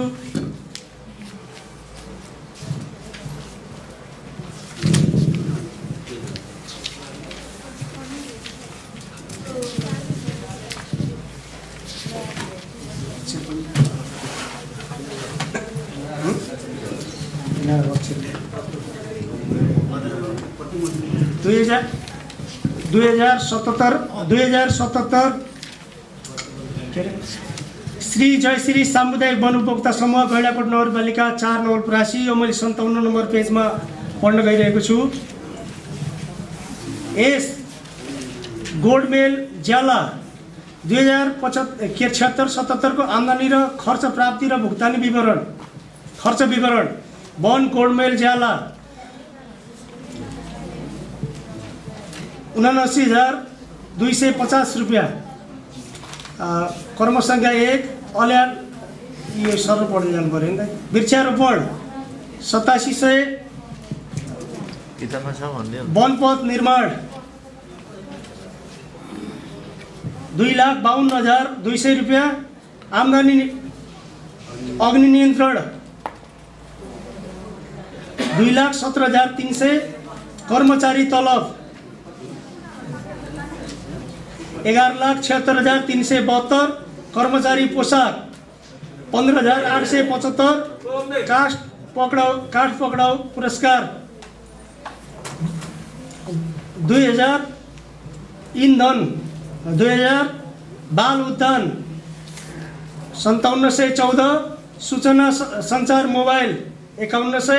दुई हजार दुई हजार सतहत्तर दुई हजार सतहत्तर श्री जयश्री सामुदायिक वन उपभोक्ता समूह गैँडाकोट नगरपालिका चार नवलपरासी, यो मैले सन्ताउन्न नम्बर पेजमा पढ्न गइरहेको छु। यस गोल्डमेल ज्याला दुई हजार पचहत्तर के छिहत्तर सतहत्तरको आम्दानी र खर्च प्राप्ति र भुक्तानी विवरण खर्च विवरण वन गोल्डमेल ज्याला उनासी हजार दुई सय पचास रुपियाँ, कर्मसङ्ख्या एक अल्यान यो सरल पढ्दै जानु पऱ्यो नि त, वृक्षारोपण सतासी सय वनपथ निर्माण दुई लाख बाहन्न हजार दुई सय रुपियाँ। आम्दानी अग्नि नियन्त्रण दुई लाख सत्र हजार तीन सय। कर्मचारी तलब एघार लाख छिहत्तर हजार तीन सय बहत्तर। कर्मचारी पोसाक पन्ध्र हजार आठ सय पचहत्तर। काठ पक्राउ काठ पक्राउ पुरस्कार दुई हजार। इन्धन दुई हजार। बाल उद्यान सन्ताउन्न सय चौध। सूचना सञ्चार मोबाइल एकाउन्न सय।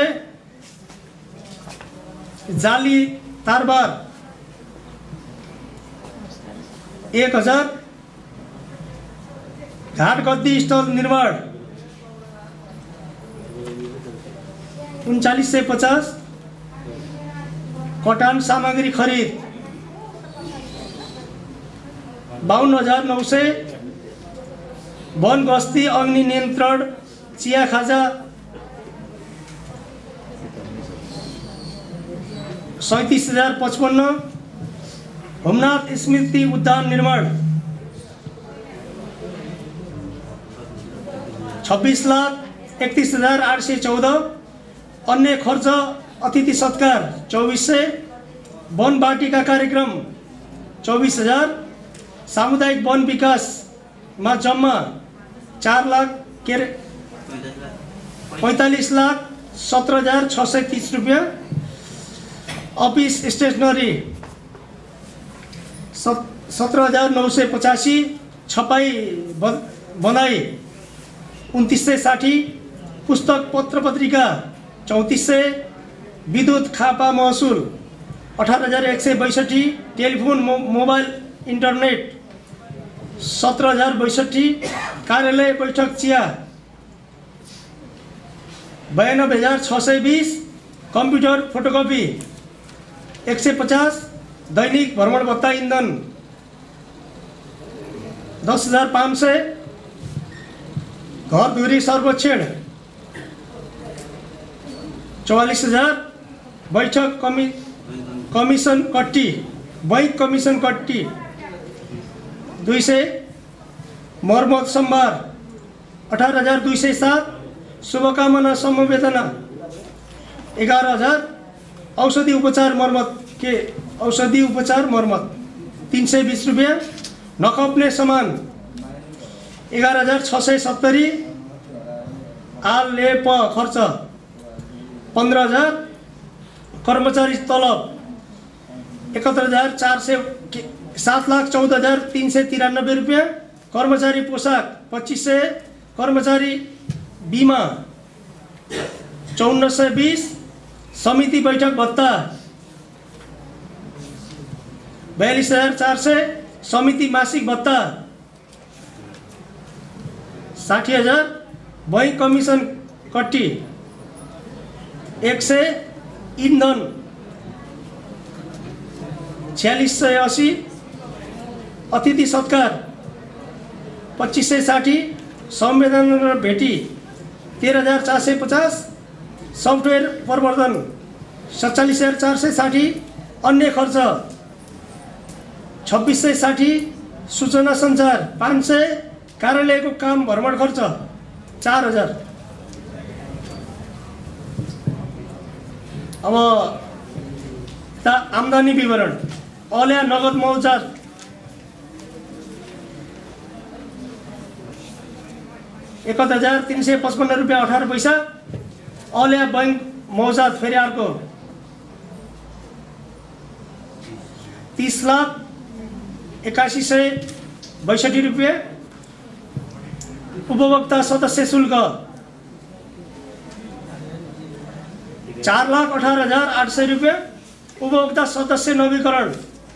जाली तारबार एक हजार। घाट गद्दी स्थल निर्माण उन्चालिस सय पचास। कटान सामग्री खरिद बाहन्न हजार नौ सय। वन गस्ती अग्नि नियन्त्रण चिया खाजा सैंतीस हजार पचपन्न। होमनाथ स्मृति उद्यान निर्माण छब्बीस लाख इकतीस हजार आठ सय चौध। अन्य खर्च अतिथि सत्कार चौबीस सय। वन वाटिका कार्यक्रम चौबीस हजार। सामुदायिक वन विकासमा जम्मा चार लाख के अरे पैंतालीस लाख सत्र हजार छ सय तीस रुपियाँ। अफिस स्टेसनरी सत्र हजार नौ सय पचासी। छपाई बनाई उन्तिस सय साठी। पुस्तक पत्र पत्रिका चौतिस सय। विद्युत खापा महसुल अठार हजार एक सय बैसठी। टेलिफोन मो मोबाइल इन्टरनेट सत्र हजार बैसठी। कार्यालय बैठक चिया बयानब्बे हजार छ सय बिस। कम्प्युटर फोटोकपी एक सय पचास। दैनिक भ्रमण भत्ता इन्धन दस हजार पाँच सय। घर धुरी सर्वेक्षण चौवालीस हजार। बैठक कमि कमिसन कट्टी बैङ्क कमिसन कट्टी दुई सय। मर्मत सम्भार अठार हजार दुई सय सात। शुभकामना समवेदना एघार हजार। औषधि उपचार मर्मत के औषधि उपचार मर्मत तीन सय बिस रुपियाँ। नखप्ने सामान एघार हजार छ सय सत्तरी। आल लेप खर्च पन्ध्र हजार। कर्मचारी तलब एकहत्तर हजार चार सय सात लाख चौध हजार तीन सय तिरानब्बे रुपियाँ। कर्मचारी पोसाक पच्चिस सय। कर्मचारी बिमा चौन्न सय बिस। समिति बैठक भत्ता बयालिस हजार चार सय। समिति मासिक भत्ता साठी हजार। बैङ्क कमिसन कट्टी एक सय। इन्धन छ्यालिस सय असी। अतिथि सत्कार पच्चिस सय साठी। संवेदना भेटी तेह्र हजार चार सय पचास। सफ्टवेयर प्रवर्धन सत्तालिस हजार चार सय साठी। अन्य खर्च छब्बिस सय साठी। सूचना सञ्चार पाँच सय। कार्यालयको काम भ्रमण खर्च चार हजार। अब त आम्दानी विवरण औल्या नगद मौजात एकहत्तर हजार तीन सय पचपन्न रुपियाँ अठार पैसा। औल्या बैङ्क मौजात फेरि अर्को तीस लाख एकासी सय बैसठी रुपियाँ। उपभोक्ता सदस्य शुल्क चार लाख अठार हजार आठ सय रुपियाँ। उपभोक्ता सदस्य नवीकरण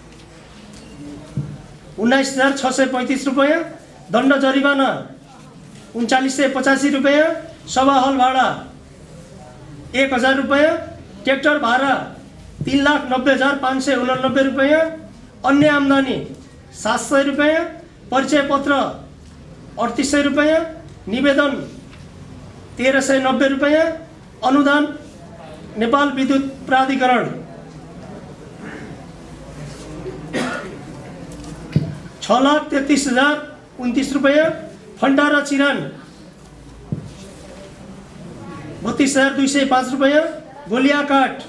उन्नाइस हजार छ सय पैँतिस रुपियाँ। दण्ड जरिवाना उन्चालिस सय पचासी रुपियाँ। सभा हल भाडा एक हजार रुपियाँ। ट्र्याक्टर भाडा तीन लाख नब्बे हजार पाँच सय उनानब्बे रुपियाँ। अन्य आम्दानी सात सय रुपियाँ। परिचय पत्र अडतिस सय रुपियाँ। निवेदन तेह्र सय नब्बे रुपियाँ। अनुदान नेपाल विद्युत प्राधिकरण छ लाख तेत्तिस हजार उन्तिस रुपियाँ। फन्टा र चिरान बत्तिस हजार दुई सय पाँच रुपियाँ। गोलिया काठ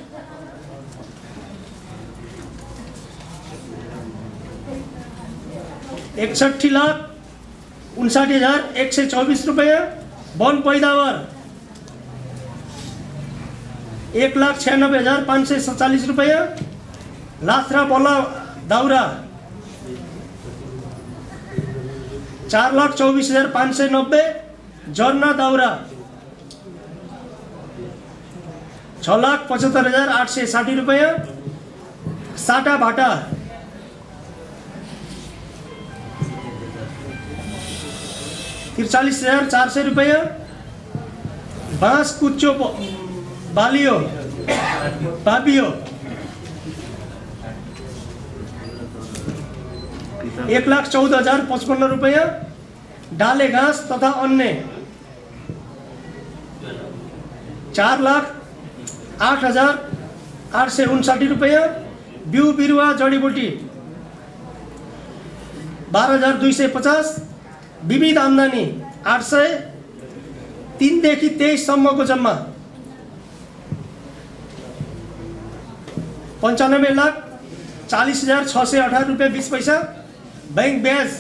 एकसठी लाख उन्साठी हजार एक सय चौबिस रुपियाँ। वन पैदावार एक लाख छियानब्बे हजार पाँच सय सत्तालिस रुपियाँ। लाथ्रा बल्ला दाउरा चार लाख चौबीस हजार पाँच सय नब्बे। जर्ना दाउरा छ लाख पचहत्तर हजार आठ सय साठी रुपियाँ। साटा भाटा त्रिचालिस हजार चार सय रुपियाँ। बाँस कुच्चो बालियो बाबियो एक लाख चौदह हजार पचपन्न रुपियाँ। डाले घाँस तथा अन्य चार लाख आठ हजार आठ सय उन्साठी रुपियाँ। बिउ बिरुवा जडीबुटी बाह्र हजार दुई सय पचास। विविध आम्दानी आठ सय तिनदेखि तेइससम्मको जम्मा पन्चानब्बे लाख चालीस हजार छ सय अठार रुपियाँ बिस पैसा। बैंक ब्याज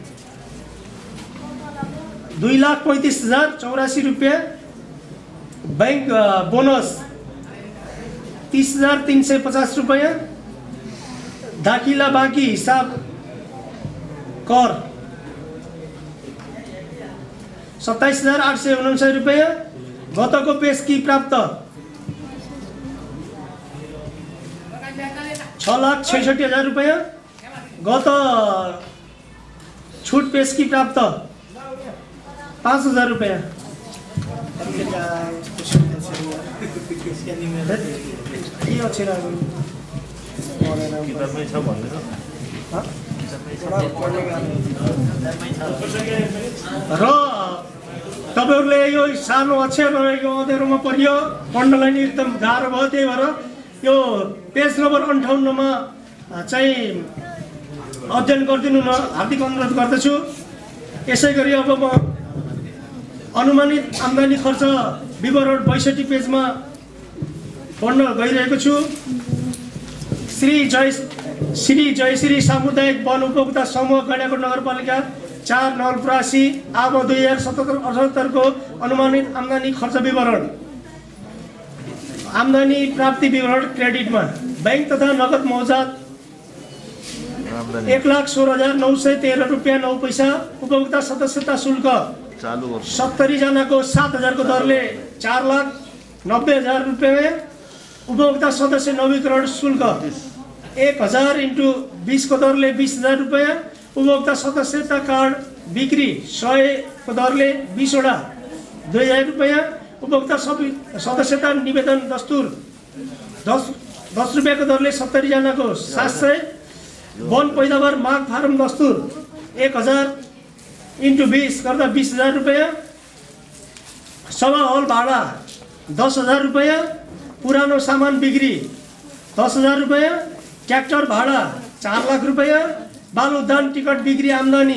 दुई लाख पैंतीस हजार चौरासी रुपियाँ। बैंक बोनस तीस हजार तीन सय पचास रुपियाँ। दाखिला बाँकी हिसाब कर सत्ताइस हजार आठ सय उनासय रुपियाँ। गतको पेस्की प्राप्त छ लाख छैसठी हजार रुपियाँ। गत छुट पेस्की प्राप्त पाँच हजार रुपियाँ। र तपाईँहरूले यो सानो अक्षर रहेको अँध्यारोमा परियो, पढ्नलाई नि एकदम गाह्रो भयो। त्यही भएर यो पेज नम्बर अन्ठाउन्नमा चाहिँ अध्ययन गरिदिनु न हार्दिक अनुरोध गर्दछु। यसै गरी अब म अनुमानित आम्दानी खर्च विवरण बैसठी पेजमा पढ्न गइरहेको छु। श्री जय श्री जयश्री सामुदायिक वन उपभोक्ता समूह गैंडाकोट नगरपालिका चार नवलपरासी आब दुई हजार सतहत्तर अठहत्तरको अनुमानित आम्दानी खर्च विवरण। आम्दानी प्राप्ति विवरण क्रेडिटमा बैंक तथा नगद मौजात एक लाख सोह्र हजार नौ सय तेह्र रुपियाँ नौ पैसा। उपभोक्ता सदस्यता शुल्क सत्तरी जनाको सात हजारको दरले चार लाख नब्बे हजार रुपियाँ। उपभोक्ता सदस्य नवीकरण शुल्क एक हजार इन्टु बिसको दरले बिस हजार रुपियाँ। उपभोक्ता सदस्यता कार्ड बिक्री सयको दरले बिसवटा दुई हजार रुपियाँ। उपभोक्ता सदस्यता निवेदन दस्तुर दस दस रुपियाँको दरले सत्तरी जनाको सात सय। वन पैदावार माग फार्म दस्तुर एक हजार इन्टु बिस गर्दा बिस हजार रुपियाँ। सभा हल भाडा दस हजार रुपियाँ। पुरानो सामान बिक्री दस हजार रुपियाँ। ट्र्याक्टर भाडा चार लाख रुपियाँ। बाल उद्यान टिकट बिक्री आम्दानी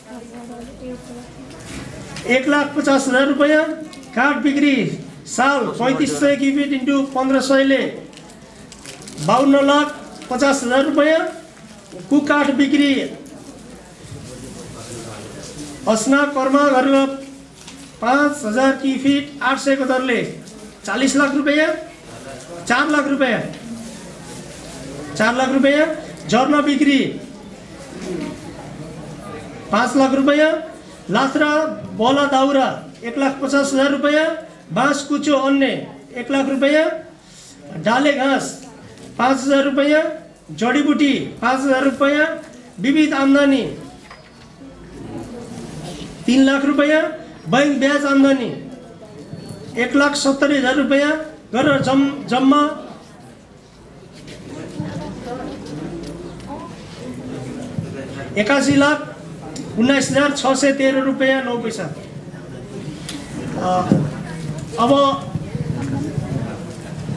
एक लाख पचास हजार रुपियाँ। काठ बिक्री साल पैँतिस सय किबिट इन्टु पन्ध्र सयले बाहन्न लाख पचास हजार रुपियाँ। कुकाठ बिक्री असना कर्मा गरेर पाँच हजार कि फिट आठ सयको दरले चालीस लाख रुपियाँ चार लाख रुपियाँ चार लाख रुपियाँ। झर्ना बिक्री पाँच लाख रुपियाँ। लाथ्रा बला दाउरा एक लाख पचास हजार रुपियाँ। बाँस कुचो अन्य एक लाख रुपियाँ। डाले घाँस पाँच हजार रुपियाँ। जडीबुटी पाँच हजार रुपियाँ। विविध आम्दानी तीन लाख रुपियाँ। बैंक ब्याज आम्दानी एक लाख सत्तरी हजार रुपियाँ गरेर जम जम्मा एकासी लाख उन्नाइस हजार छ सय तेह्र रुपियाँ नौ पैसा। अब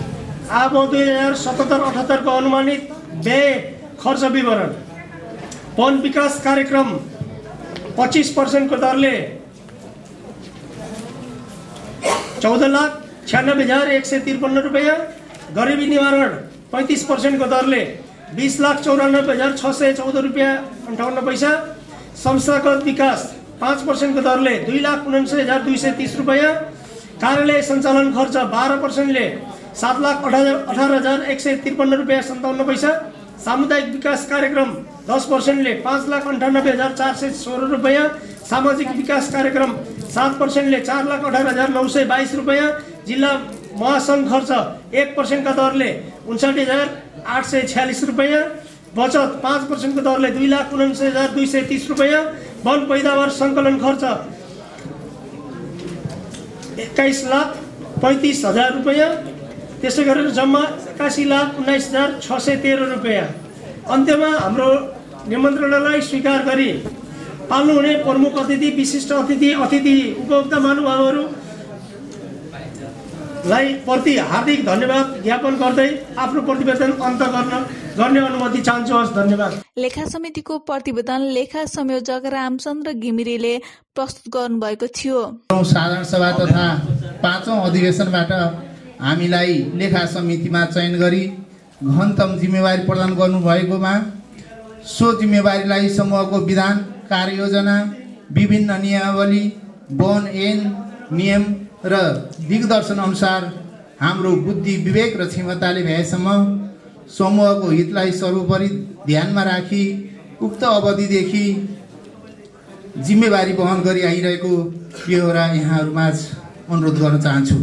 अब दुई हजार सतहत्तर अठहत्तरको अनुमानित व्यय खर्च विवरण। वन विकास कार्यक्रम पच्चीस पर्सेंटको दरले चौध लाख छियानब्बे हजार एक सय त्रिपन्न रुपियाँ, गरिबी निवारण पैंतीस पर्सेंटको दरले बीस लाख चौरानब्बे हजार छ सय चौध रुपियाँ अन्ठाउन्न पैसा, संस्थागत विकास पाँच पर्सेंटको दरले दुई लाख उनासी हजार दुई सय तीस रुपियाँ, कार्यालय सञ्चालन खर्च बाह्र पर्सेंटले सात लाख अठार अठार हजार एक सय त्रिपन्न रुपियाँ सन्ताउन्न पैसा, सामुदायिक विकास कार्यक्रम दस पर्सेंटले पाँच लाख अन्ठानब्बे हजार चार सय सोह्र रुपियाँ, सामाजिक विकास कार्यक्रम सात पर्सेंटले चार लाख अठार हजार नौ सय बाइस रुपियाँ, जिल्ला महासङ्घ खर्च एक पर्सेंटका दरले उन्साठी हजार आठ सय छ्यालिस रुपियाँ, बचत पाँच पर्सेंटको दरले दुई लाख उनासी हजार दुई सय तीस रुपियाँ, वन पैदावार सङ्कलन खर्च एक्काइस लाख पैँतिस हजार रुपियाँ, त्यसै गरेर जम्मा एकासी लाख उन्नाइस हजार छ सय तेह्र रुपियाँ। अन्त्यमा हाम्रो निमन्त्रणालाई स्वीकार गरी पाल्नुहुने प्रमुख अतिथि, विशिष्ट अतिथि, अतिथि उपभोक्ता महानुभावहरूलाई प्रति हार्दिक धन्यवाद ज्ञापन गर्दै आफ्नो प्रतिवेदन अन्त गर्न गर्ने अनुमति चाहन्छु। हस्, धन्यवाद। लेखा समितिको प्रतिवेदन लेखा संयोजक रामचन्द्र घिमिरेले प्रस्तुत गर्नुभएको थियो। साधारण सभा तथा पाँचौं अधिवेशनबाट हामीलाई लेखा समितिमा चयन गरी घनतम जिम्मेवारी प्रदान गर्नुभएकोमा सो जिम्मेवारीलाई समूहको विधान, कार्ययोजना, विभिन्न नियमावली, वन ऐन, नियम र दिग्दर्शन अनुसार हाम्रो बुद्धि, विवेक र क्षमताले भएसम्म समूहको हितलाई सर्वोपरि ध्यानमा राखी उक्त अवधिदेखि जिम्मेवारी वहन गरी आइरहेको एउटा यहाँहरूमाझ अनुरोध गर्न चाहन्छु।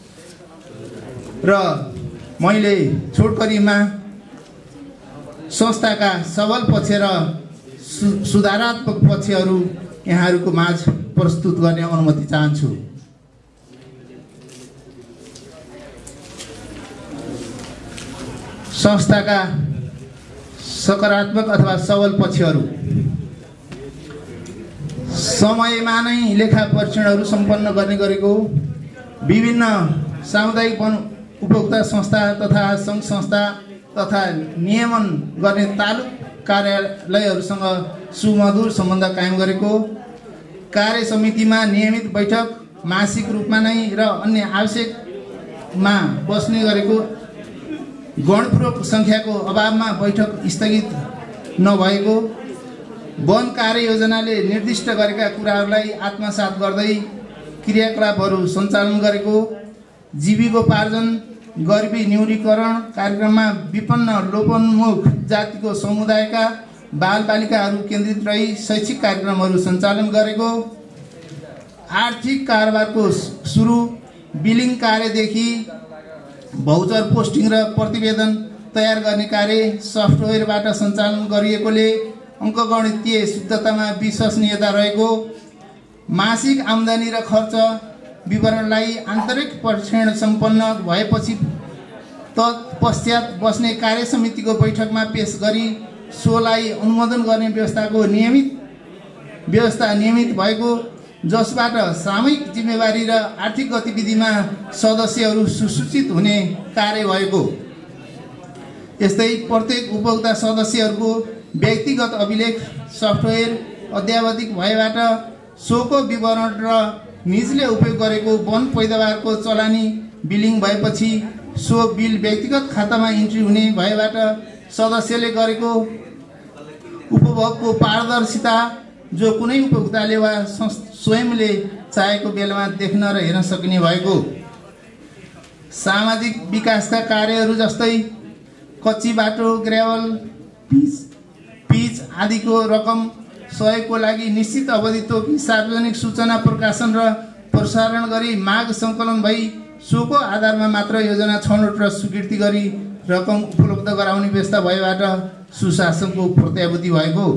र मैले छोटकरीमा संस्थाका सबल पक्ष र सु सुधारात्मक पक्षहरू यहाँहरूको माझ प्रस्तुत गर्ने अनुमति चाहन्छु। संस्थाका सकारात्मक अथवा सबल पक्षहरू: समयमा नै लेखा परीक्षणहरू सम्पन्न गर्ने गरेको, विभिन्न सामुदायिक वन उपभोक्ता संस्था तथा सङ्घ संस्था तथा नियमन गर्ने तालुक कार्यालयहरूसँग सुमधुर सम्बन्ध कायम गरेको, कार्य समितिमा नियमित बैठक मासिक रूपमा नै र अन्य आवश्यकमा बस्ने गरेको, गणपूर्वक सङ्ख्याको अभावमा बैठक स्थगित नभएको, वन कार्ययोजनाले निर्दिष्ट गरेका कुराहरूलाई आत्मसात गर्दै क्रियाकलापहरू सञ्चालन गरेको, जीविकोपार्जन, गरिबी न्यूनीकरण कार्यक्रममा विपन्न लोपोन्मुख जातिको समुदायका बालबालिकाहरू केन्द्रित रही शैक्षिक कार्यक्रमहरू सञ्चालन गरेको, आर्थिक कारोबारको सुरु, बिलिङ कार्यदेखि भाउचर पोस्टिङ र प्रतिवेदन तयार गर्ने कार्य सफ्टवेयरबाट सञ्चालन गरिएकोले अङ्कगणितीय शुद्धतामा विश्वसनीयता रहेको, मासिक आम्दानी र खर्च विवरणलाई आन्तरिक परीक्षण सम्पन्न भएपछि तत्पश्चात बस्ने कार्य समितिको बैठकमा पेश गरी सोलाई अनुमोदन गर्ने व्यवस्थाको नियमित व्यवस्था नियमित भएको, जसबाट सामूहिक जिम्मेवारी र आर्थिक गतिविधिमा सदस्यहरू सुसूचित हुने कार्य भएको। यस्तै प्रत्येक उपभोक्ता सदस्यहरूको व्यक्तिगत अभिलेख सफ्टवेयर अद्यावधिक भएबाट सोको विवरण र निजले उपयोग गरेको वन पैदावारको चलानी बिलिङ भएपछि सो बिल व्यक्तिगत खातामा इन्ट्री हुने भएबाट सदस्यले गरेको उपभोगको पारदर्शिता जो कुनै उपभोक्ताले वा स्वयंले चाहेको बेलामा देख्न र हेर्न सकिने भएको, सामाजिक विकासका कार्यहरू जस्तै कच्ची बाटो, ग्रेभल, पिच पिच आदिको रकम सहयोगको लागि निश्चित अवधि तोकी सार्वजनिक सूचना प्रकाशन र प्रसारण गरी माग सङ्कलन भई सोको आधारमा मात्र योजना छनौट र स्वीकृति गरी रकम उपलब्ध गराउने व्यवस्था भएबाट सुशासनको प्रत्याभूति भएको,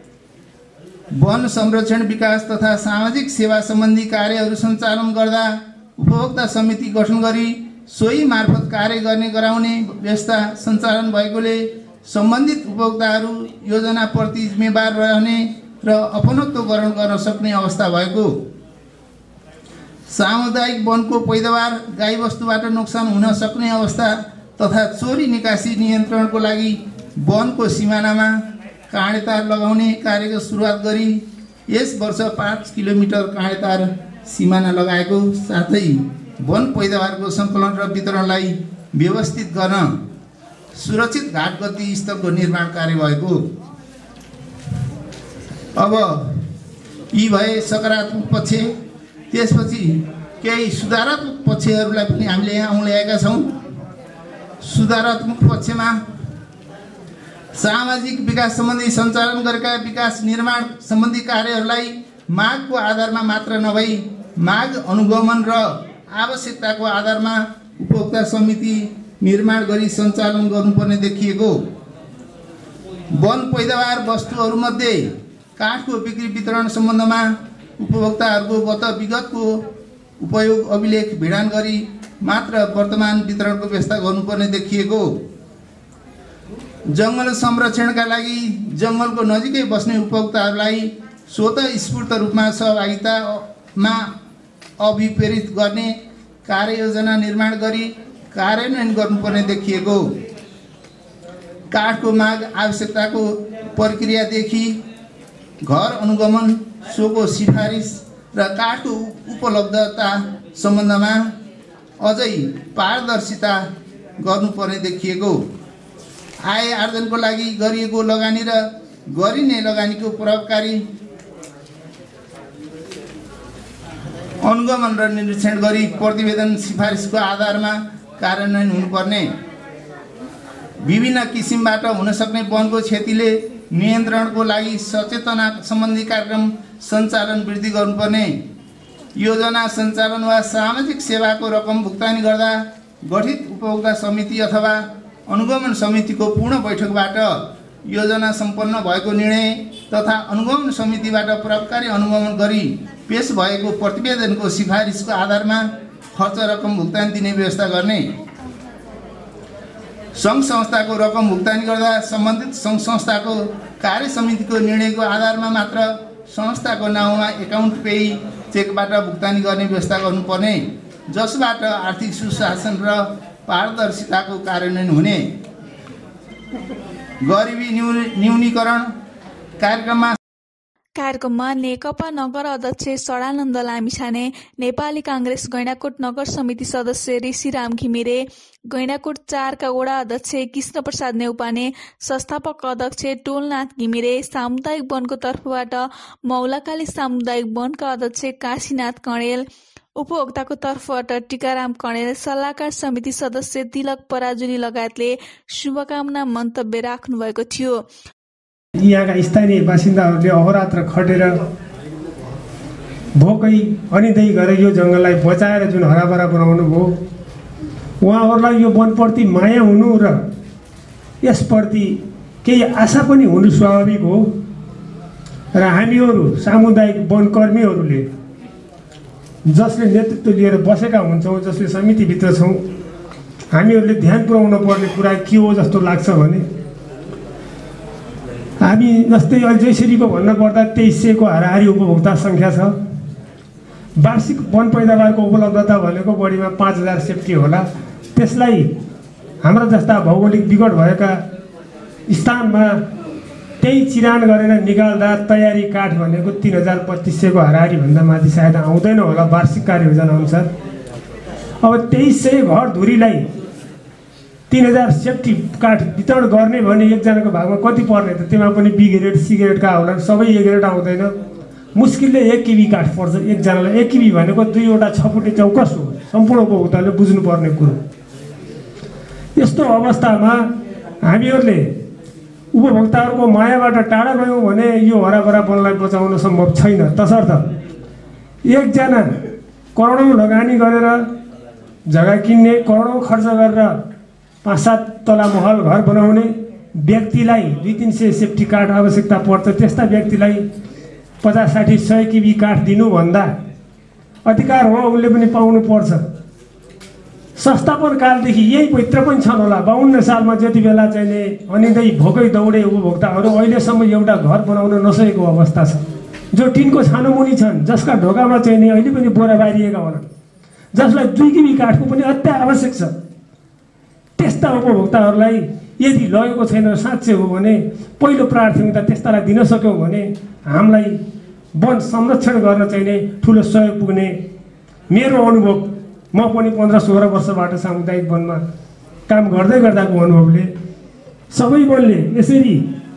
वन संरक्षण विकास तथा सामाजिक सेवा सम्बन्धी कार्यहरू सञ्चालन गर्दा उपभोक्ता समिति गठन गरी सोही मार्फत कार्य गर्ने गराउने व्यवस्था सञ्चालन भएकोले सम्बन्धित उपभोक्ताहरू योजनाप्रति जिम्मेवार रहने र अपनत्व ग्रहण गर्न सक्ने अवस्था भएको, सामुदायिक वनको पैदावार गाईवस्तुबाट नोक्सान हुन सक्ने अवस्था तथा चोरी निकासी नियन्त्रणको लागि वनको सिमानामा काँडे तार लगाउने कार्यको सुरुवात गरी यस वर्ष पाँच किलोमिटर काँडे तार सिमाना लगाएको साथै वन पैदावारको सङ्कलन र वितरणलाई व्यवस्थित गर्न सुरक्षित घाट गति स्थलको निर्माण कार्य भएको। अब यी भए सकारात्मक पक्ष। त्यसपछि केही सुधारात्मक पक्षहरूलाई पनि हामीले यहाँ ल्याएका छौँ। सुधारात्मक पक्षमा सामाजिक विकास सम्बन्धी सञ्चालन गरेका विकास निर्माण सम्बन्धी कार्यहरूलाई मागको आधारमा मात्र नभई माग अनुगमन र आवश्यकताको आधारमा उपभोक्ता समिति निर्माण गरी सञ्चालन गर्नुपर्ने देखिएको। वन पैदावार वस्तुहरूमध्ये काठको बिक्री वितरण सम्बन्धमा उपभोक्ताहरूको गत विगतको उपयोग अभिलेख भिडान गरी मात्र वर्तमान वितरणको व्यवस्था गर्नुपर्ने देखिएको। जङ्गल संरक्षणका लागि जङ्गलको नजिकै बस्ने उपभोक्ताहरूलाई स्वतः स्फूर्त रूपमा सहभागितामा अभिप्रेरित गर्ने कार्ययोजना निर्माण गरी कार्यान्वयन गर्नुपर्ने देखिएको। काठको माग आवश्यकताको प्रक्रियादेखि घर अनुगमन सोको सिफारिस र काठको उपलब्धता सम्बन्धमा अझै पारदर्शिता गर्नुपर्ने देखिएको। आय आर्जनको लागि गरिएको लगानी र गरिने लगानीको प्रभावकारी अनुगमन र निरीक्षण गरी प्रतिवेदन सिफारिसको आधारमा कार्यान्वयन हुनुपर्ने। विभिन्न किसिमबाट हुन सक्ने वनको क्षतिले नियन्त्रणको लागि सचेतना सम्बन्धी कार्यक्रम सञ्चालन वृद्धि गर्नुपर्ने। योजना सञ्चालन वा सामाजिक सेवाको रकम भुक्तानी गर्दा गठित उपभोक्ता समिति अथवा अनुगमन समितिको पूर्ण बैठकबाट योजना सम्पन्न भएको निर्णय तथा अनुगमन समितिबाट प्रभावकारी अनुगमन गरी पेश भएको प्रतिवेदनको सिफारिसको आधारमा खर्च रकम भुक्तानी दिने व्यवस्था गर्ने। सङ्घ संस्थाको रकम भुक्तानी गर्दा सम्बन्धित सङ्घ संस्थाको कार्य समितिको निर्णयको आधारमा मात्र संस्थाको नाउँमा एकाउन्ट पेई चेकबाट भुक्तानी गर्ने व्यवस्था गर्नुपर्ने, जसबाट आर्थिक सुशासन र पारदर्शिताको कार्यान्वयन हुने। गरिबी न्यूनीकरण कार्यक्रममा कार्यक्रममा नेकपा नगर अध्यक्ष सडानन्द लामिछाने, नेपाली काङ्ग्रेस गैंडाकोट नगर समिति सदस्य ऋषिराम घिमिरे, गैंडाकोट चारका वडा अध्यक्ष कृष्ण प्रसाद नेउपाने, संस्थापक अध्यक्ष टोलनाथ घिमिरे, सामुदायिक वनको तर्फबाट मौलाकाली सामुदायिक वनका अध्यक्ष काशीनाथ कणेल, उपभोक्ताको तर्फबाट टीकाराम कणेल, सल्लाहकार समिति सदस्य तिलक पराजुली लगायतले शुभकामना मन्तव्य राख्नुभएको थियो। यहाँका स्थानीय बासिन्दाहरूले अहोरात्र खटेर भोकै अनिदै गरेर यो जङ्गललाई बचाएर जुन हराभरा बनाउनु भयो, उहाँहरूलाई यो वनप्रति माया हुनु र यसप्रति केही आशा पनि हुनु स्वाभाविक हो। र हामीहरू सामुदायिक वनकर्मीहरूले जसले नेतृत्व लिएर बसेका हुन्छौँ, जसले समितिभित्र छौँ, हामीहरूले ध्यान पुर्याउनु पर्ने कुरा के हो जस्तो लाग्छ भने हामी जस्तै अहिले जैसरीको भन्नुपर्दा तेइस सयको हाराहारी उपभोक्ता सङ्ख्या छ। वार्षिक वन पैदावारको उपलब्धता भनेको बढीमा पाँच हजार सेफ्टी होला। त्यसलाई हाम्रा जस्ता भौगोलिक विकट भएका स्थानमा त्यही चिरान गरेर निकाल्दा तयारी काठ भनेको तिन हजार पच्चिस सयको हाराहारीभन्दा माथि सायद आउँदैन होला वार्षिक कार्ययोजना अनुसार। अब तेइस सय घर धुरीलाई तीन हजार सेफ्टी काठ वितरण गर्ने भने एकजनाको भागमा कति पर्ने त? त्यसमा पनि बी ग्रेड सी ग्रेडका होला, सबै ए ग्रेड आउँदैन। मुस्किलले एक किबी काठ पर्छ एकजनालाई। एक किबी भनेको दुईवटा छपुटे चौकस हो, सम्पूर्ण उपभोक्ताले बुझ्नुपर्ने कुरो। यस्तो अवस्थामा हामीहरूले उपभोक्ताहरूको मायाबाट टाढा गयौँ भने यो हराभरा वनलाई बचाउन सम्भव छैन। तसर्थ एकजना करोडौँ लगानी गरेर जग्गा किन्ने, करोडौँ खर्च गरेर पाँच सात तला महल घर बनाउने व्यक्तिलाई दुई तिन सय सेफ्टी काठ आवश्यकता पर्छ। त्यस्ता व्यक्तिलाई पचास साठी सय किबी काठ दिनुभन्दा अधिकार हो, उसले पनि पाउनुपर्छ। संस्थापन कालदेखि यही भित्र पनि छन् होला। बाउन्न सालमा जति बेला चाहिने अनिदै भोकै दौडे उपभोक्ताहरू अहिलेसम्म एउटा घर बनाउन नसकेको अवस्था छ। जो टिनको छानो मुनि छन्, जसका ढोकामा चाहिने अहिले पनि बोरा बारिएका होलान्, जसलाई दुई किबी काठको पनि अत्य आवश्यक छ, त्यस्ता उपभोक्ताहरूलाई यदि लगेको छैन साँच्चै हो भने पहिलो प्राथमिकता त्यस्तालाई दिन सक्यौँ भने हामीलाई वन संरक्षण गर्न चाहिने ठुलो सहयोग पुग्ने मेरो अनुभव म पनि पन्ध्र सोह्र वर्षबाट सामुदायिक वनमा काम गर्दै गर्दाको अनुभवले सबै वनले यसरी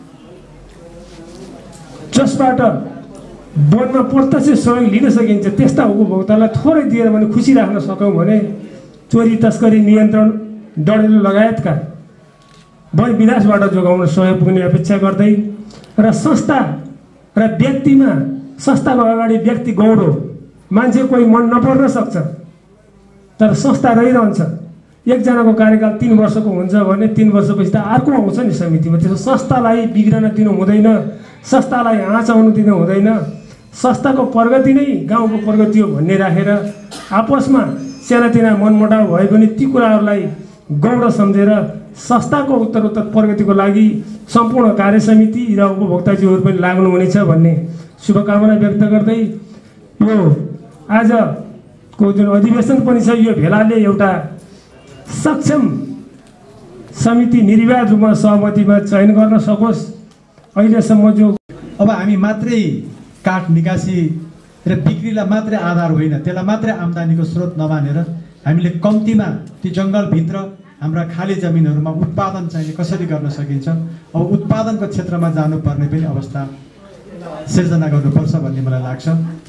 जसबाट वनमा प्रत्यक्ष सहयोग लिन सकिन्छ त्यस्ता उपभोक्तालाई थोरै दिएर भने खुसी राख्न सक्यौँ भने चोरी तस्करी नियन्त्रण डढेलो लगायतका वन विनाशबाट जोगाउन सहयोग पुग्ने अपेक्षा गर्दै र संस्था र व्यक्तिमा संस्थाको अगाडि व्यक्ति गौरव मान्छे कोही मन नपर्न सक्छ तर संस्था रहिरहन्छ। एकजनाको कार्यकाल तीन वर्षको हुन्छ भने तीन वर्षपछि त अर्को आउँछ नि समितिमा। त्यसो संस्थालाई बिग्रन दिनु हुँदैन, संस्थालाई आँच आउनु दिनु हुँदैन। संस्थाको प्रगति नै गाउँको प्रगति हो भन्ने राखेर आपसमा सानातिना मनमुटाव भए पनि ती कुराहरूलाई गौरव सम्झेर संस्थाको उत्तरोत्तर प्रगतिको लागि सम्पूर्ण कार्य समिति र उपभोक्ताजीहरू पनि लाग्नुहुनेछ भन्ने शुभकामना व्यक्त गर्दै यो आजको जुन अधिवेशन पनि छ यो भेलाले एउटा सक्षम समिति निर्विवाद रूपमा सहमतिमा चयन गर्न सकोस्। अहिलेसम्म जो अब हामी मात्रै काठ निकासी र बिक्रीलाई मात्रै आधार होइन, त्यसलाई मात्रै आम्दानीको स्रोत नमानेर हामीले कम्तीमा ती जङ्गलभित्र हाम्रा खाली जमिनहरूमा उत्पादन चाहिँ कसरी गर्न सकिन्छ, अब उत्पादनको क्षेत्रमा जानुपर्ने पनि अवस्था सिर्जना गर्नुपर्छ भन्ने मलाई लाग्छ।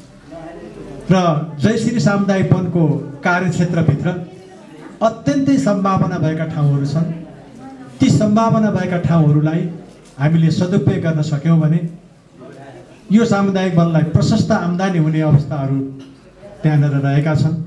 र जयश्री सामुदायिक वनको कार्यक्षेत्रभित्र अत्यन्तै सम्भावना भएका ठाउँहरू छन्। ती सम्भावना भएका ठाउँहरूलाई हामीले सदुपयोग गर्न सक्यौँ भने यो सामुदायिक वनलाई प्रशस्त आम्दानी हुने अवस्थाहरू त्यहाँनिर रहेका छन्।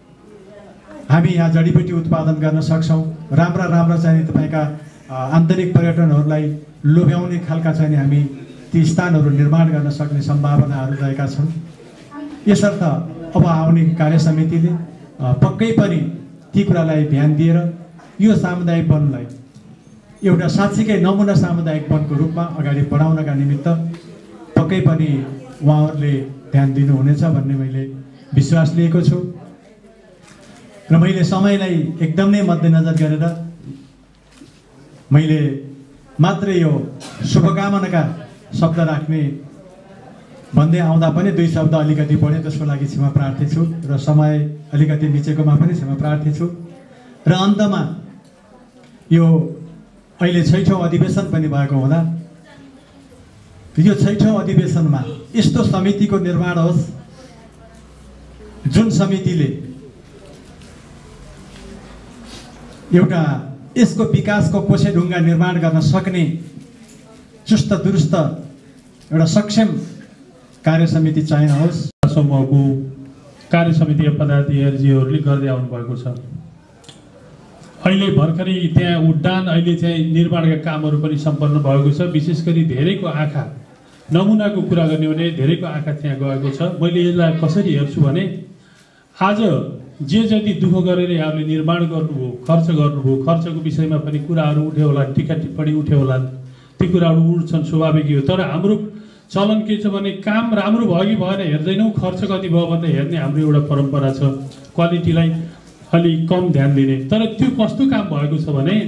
हामी यहाँ जडीबुटी उत्पादन गर्न सक्छौँ। राम्रा राम्रा चाहिँ तपाईँका आन्तरिक पर्यटनहरूलाई लोभ्याउने खालका चाहिँ हामी ती स्थानहरू निर्माण गर्न सक्ने सम्भावनाहरू रहेका छन्। यसर्थ अब आउने कार्य समितिले पक्कै पनि ती कुरालाई ध्यान दिएर यो सामुदायिक वनलाई एउटा साँच्चीकै नमुना सामुदायिक वनको रूपमा अगाडि बढाउनका निमित्त पक्कै पनि उहाँहरूले ध्यान दिनुहुनेछ भन्ने मैले विश्वास लिएको छु। र मैले समयलाई एकदम नै मध्यनजर गरेर मैले मात्रै यो शुभकामनाका शब्द राख्ने भन्दै आउँदा पनि दुई शब्द अलिकति बढ्यो, त्यसको लागि क्षमा प्रार्थी छु र समय अलिकति मिचेकोमा पनि क्षमा प्रार्थी छु। र अन्तमा यो अहिले छैठौँ अधिवेशन पनि भएको हुँदा यो छैठौँ अधिवेशनमा यस्तो समितिको निर्माण होस् जुन समितिले एउटा यसको विकासको कोसेढुङ्गा निर्माण गर्न सक्ने चुस्त दुरुस्त एउटा सक्षम कार्य समिति चयन होस्। समूहको कार्य समितिका पदाधिकारीहरूले गर्दै आउनुभएको छ। अहिले भर्खरै त्यहाँ उड्डान अहिले चाहिँ निर्माणका कामहरू पनि सम्पन्न भएको छ। विशेष गरी धेरैको आँखा नमुनाको कुरा गर्ने भने धेरैको आँखा त्यहाँ गएको छ। मैले यसलाई कसरी हेर्छु भने आज जे जति दुःख गरेर यहाँले निर्माण गर्नुभयो, खर्च गर्नुभयो, खर्चको विषयमा पनि कुराहरू उठ्यो होला, टिका टिप्पणी उठ्यो होला, ती कुराहरू उठ्छन्, स्वाभाविक हो। तर हाम्रो चलन के छ भने काम राम्रो भयो कि भएन हेर्दैनौँ, खर्च कति भयो भनेर हेर्ने हाम्रो एउटा परम्परा छ, क्वालिटीलाई अलि कम ध्यान दिने। तर त्यो कस्तो काम भएको छ भने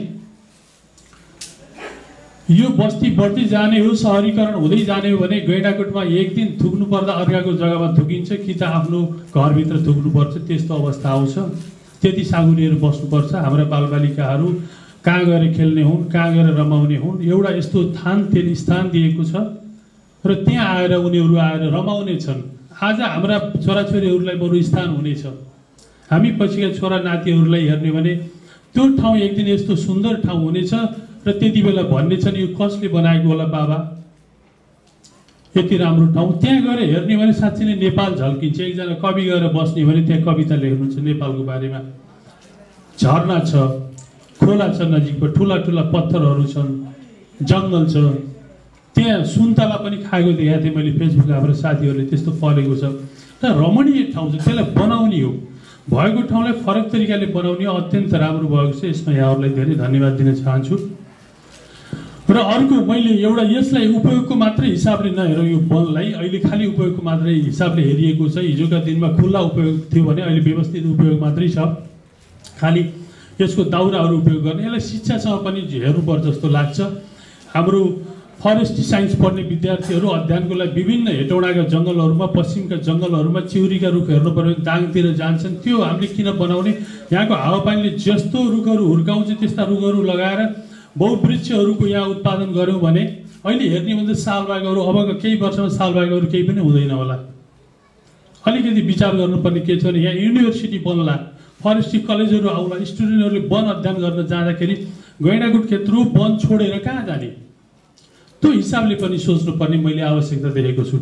यो बस्ती बढ्दै जाने हो, सहरीकरण हुँदै जाने हो भने गैँडाकोटमा एक दिन थुक्नु पर्दा अर्काको जग्गामा थुकिन्छ कि त आफ्नो घरभित्र थुक्नुपर्छ, त्यस्तो अवस्था आउँछ। त्यति साँगुरिएर बस्नुपर्छ। हाम्रा बालबालिकाहरू कहाँ गएर खेल्ने हुन्, कहाँ गएर रमाउने हुन्, एउटा यस्तो थान त्यसले स्थान दिएको छ र त्यहाँ आएर उनीहरू आएर रमाउने छन्। आज हाम्रा छोराछोरीहरूलाई बरु स्थान हुनेछ। हामी पछिका छोरा नातिहरूलाई हेर्ने भने त्यो ठाउँ एक दिन यस्तो सुन्दर ठाउँ हुनेछ र त्यति बेला भन्ने छन् यो कसले बनाएको होला बाबा, यति राम्रो ठाउँ। त्यहाँ गएर हेर्ने भने साँच्चै नै नेपाल झल्किन्छ। एकजना कवि गएर बस्ने भने त्यहाँ कविता लेख्नुहुन्छ नेपालको बारेमा। झरना छ, खोला छ नजिकमा, ठुला ठुला पत्थरहरू छन्, जङ्गल छ, त्यहाँ सुन्तला पनि खाएको देखाएको थिएँ मैले फेसबुकमा। हाम्रो साथीहरूले त्यस्तो फलेको छ र रमणीय ठाउँ छ। त्यसलाई बनाउने हो, भएको ठाउँलाई फरक तरिकाले बनाउने अत्यन्त राम्रो भएको छ। यसमा यहाँहरूलाई धेरै धन्यवाद दिन चाहन्छु। र अर्को मैले एउटा यसलाई उपयोगको मात्रै हिसाबले नहेरौँ, यो वनलाई अहिले खालि उपयोगको मात्रै हिसाबले हेरिएको छ। हिजोका दिनमा खुल्ला उपयोग थियो भने अहिले व्यवस्थित उपयोग मात्रै छ। खालि यसको दाउराहरू उपयोग गर्ने, यसलाई शिक्षासँग पनि हेर्नुपर्छ जस्तो लाग्छ। हाम्रो फरेस्ट साइन्स पढ्ने विद्यार्थीहरू अध्ययनको लागि विभिन्न हेटौडाका जङ्गलहरूमा, पश्चिमका जङ्गलहरूमा चिउरीका रुख हेर्नु पर्यो भने दाङतिर जान्छन्। त्यो हामीले किन बनाउने? यहाँको हावापानीले जस्तो रुखहरू हुर्काउँछ त्यस्ता रुखहरू लगाएर बहुवृक्षहरूको यहाँ उत्पादन गऱ्यौँ भने अहिले हेर्ने भने सालबागहरू अबको केही वर्षमा सालबागहरू केही पनि हुँदैन होला। अलिकति विचार गर्नुपर्ने के छ भने यहाँ युनिभर्सिटी बन्ला, फरेस्ट्री कलेजहरू आउला, स्टुडेन्टहरूले वन अध्ययन गर्न जाँदाखेरि गैँडाकोट क्षेत्र वन छोडेर कहाँ जाने? त्यो हिसाबले पनि सोच्नुपर्ने मैले आवश्यकता देखेको छु।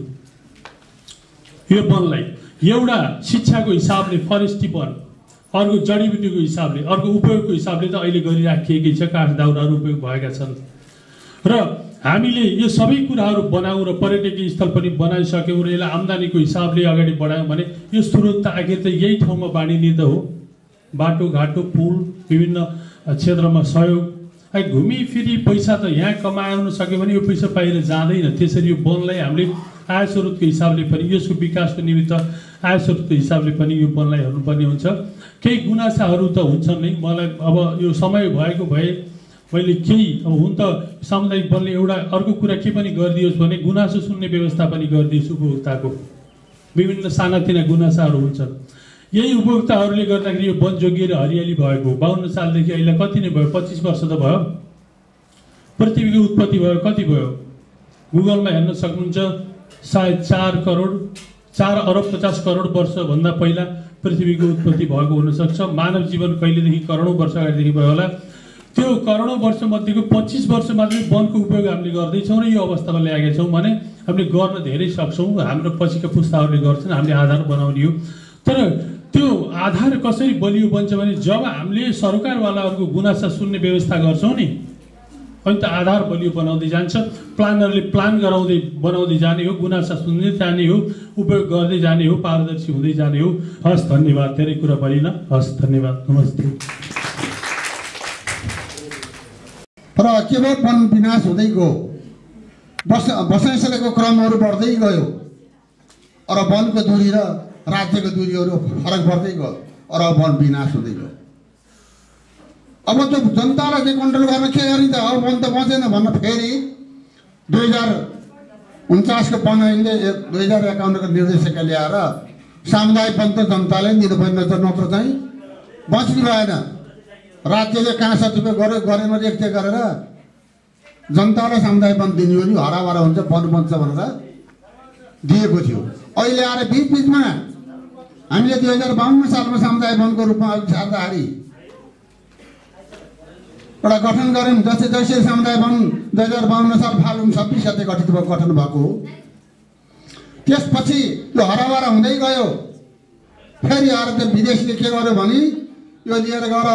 यो वनलाई एउटा शिक्षाको हिसाबले फरेस्ट्री वन, अर्को जडीबुटीको हिसाबले, अर्को उपयोगको हिसाबले त अहिले गरिराखिएकै छ, काठ दाउराहरू उपयोग भएका छन्। र हामीले यो सबै कुराहरू बनायौँ र पर्यटकीय स्थल पनि बनाइसक्यौँ र यसलाई आम्दानीको हिसाबले अगाडि बढायौँ भने यो स्रोत त आखिर त यही ठाउँमा बाँडिने त हो। बाटोघाटो, पुल, विभिन्न क्षेत्रमा सहयोग, घुमिफिरी पैसा त यहाँ कमाउन सक्यो भने यो पैसा बाहिर जाँदैन। त्यसरी यो वनलाई हामीले आय स्रोतको हिसाबले पनि, यसको विकासको निमित्त आय स्रोतको हिसाबले पनि यो वनलाई हेर्नुपर्ने हुन्छ। केही गुनासाहरू त हुन्छन् नै। मलाई अब यो समय भएको भए मैले केही अब हुन त सामुदायिक वनले एउटा अर्को कुरा के पनि गरिदियोस् भने गुनासो सुन्ने व्यवस्था पनि गरिदियोस्। उपभोक्ताको विभिन्न सानातिना गुनासाहरू हुन्छन्। यही उपभोक्ताहरूले गर्दाखेरि यो वन जोगिएर हरियाली भएको बाहन्न सालदेखि अहिले कति नै भयो? पच्चिस वर्ष त भयो। पृथ्वीको उत्पत्ति भयो कति भयो? गुगलमा हेर्न सक्नुहुन्छ। सायद चार करोड चार अरब पचास करोड वर्षभन्दा पहिला पृथ्वीको उत्पत्ति भएको हुनसक्छ। मानव जीवन कहिलेदेखि करोडौँ वर्ष अगाडिदेखि भयो होला। त्यो करोडौँ वर्ष मध्येको पच्चिस वर्ष मात्रै वनको उपयोग हामीले गर्दैछौँ र यो अवस्थामा ल्याएका छौँ भने हामीले गर्न धेरै सक्छौँ। हाम्रो पछिका पुस्ताहरूले गर्छन्, हामीले आधार बनाउने हो। तर त्यो आधार कसरी बलियो बन्छ भने जब हामीले सरकारवालाहरूको गुनासा सुन्ने व्यवस्था गर्छौँ नि, अनि त आधार बलियो बनाउँदै जान्छ। प्लानरले प्लान गराउँदै बनाउँदै जाने हो, गुनासा सुन्दै जाने हो, उपयोग गर्दै जाने हो, पारदर्शी हुँदै जाने हो। हस्, धन्यवाद। धेरै कुरा भरिन। हस्, धन्यवाद। नमस्ते। र केवल वन विनाश हुँदै गयो, बस बसाइसकेको क्रमहरू बढ्दै गयो र वनको दूरी र राज्यको दूरीहरू फरक पर्दै गयो र वन विनाश हुँदै गयो। अब त्यो जनतालाई चाहिँ कन्ट्रोल गर्न के गरिन्छ? अब वन त बचेन भन्न फेरि दुई हजार उन्चासको वन ऐनले दुई हजार एकाउन्नको निर्देशिका ल्याएर सामुदायिक वन त जनताले दिनुपर्ने नत्र चाहिँ बच्नु भएन। राज्यले कहाँ सचिव गर्यो गरेन रेखदेख गरेर जनतालाई सामुदायिक वन दिने हो नि, हराभरा हुन्छ वन बन्छ भनेर दिएको थियो। अहिले आएर बिच बिचमा हामीले दुई हजार बाहन्न सालमा सामुदायिक वनको रूपमा अघि सार्दाखेरि एउटा गठन गऱ्यौँ। जस्तै जैसे सामुदायिक वन दुई हजार बाहन्न साल फाल्गुन छब्बिस गते गठित भएको गठन भएको हो। त्यसपछि यो हराभरा हुँदै गयो। फेरि आएर त्यो विदेशले के गर्यो भने यो लिएर गएर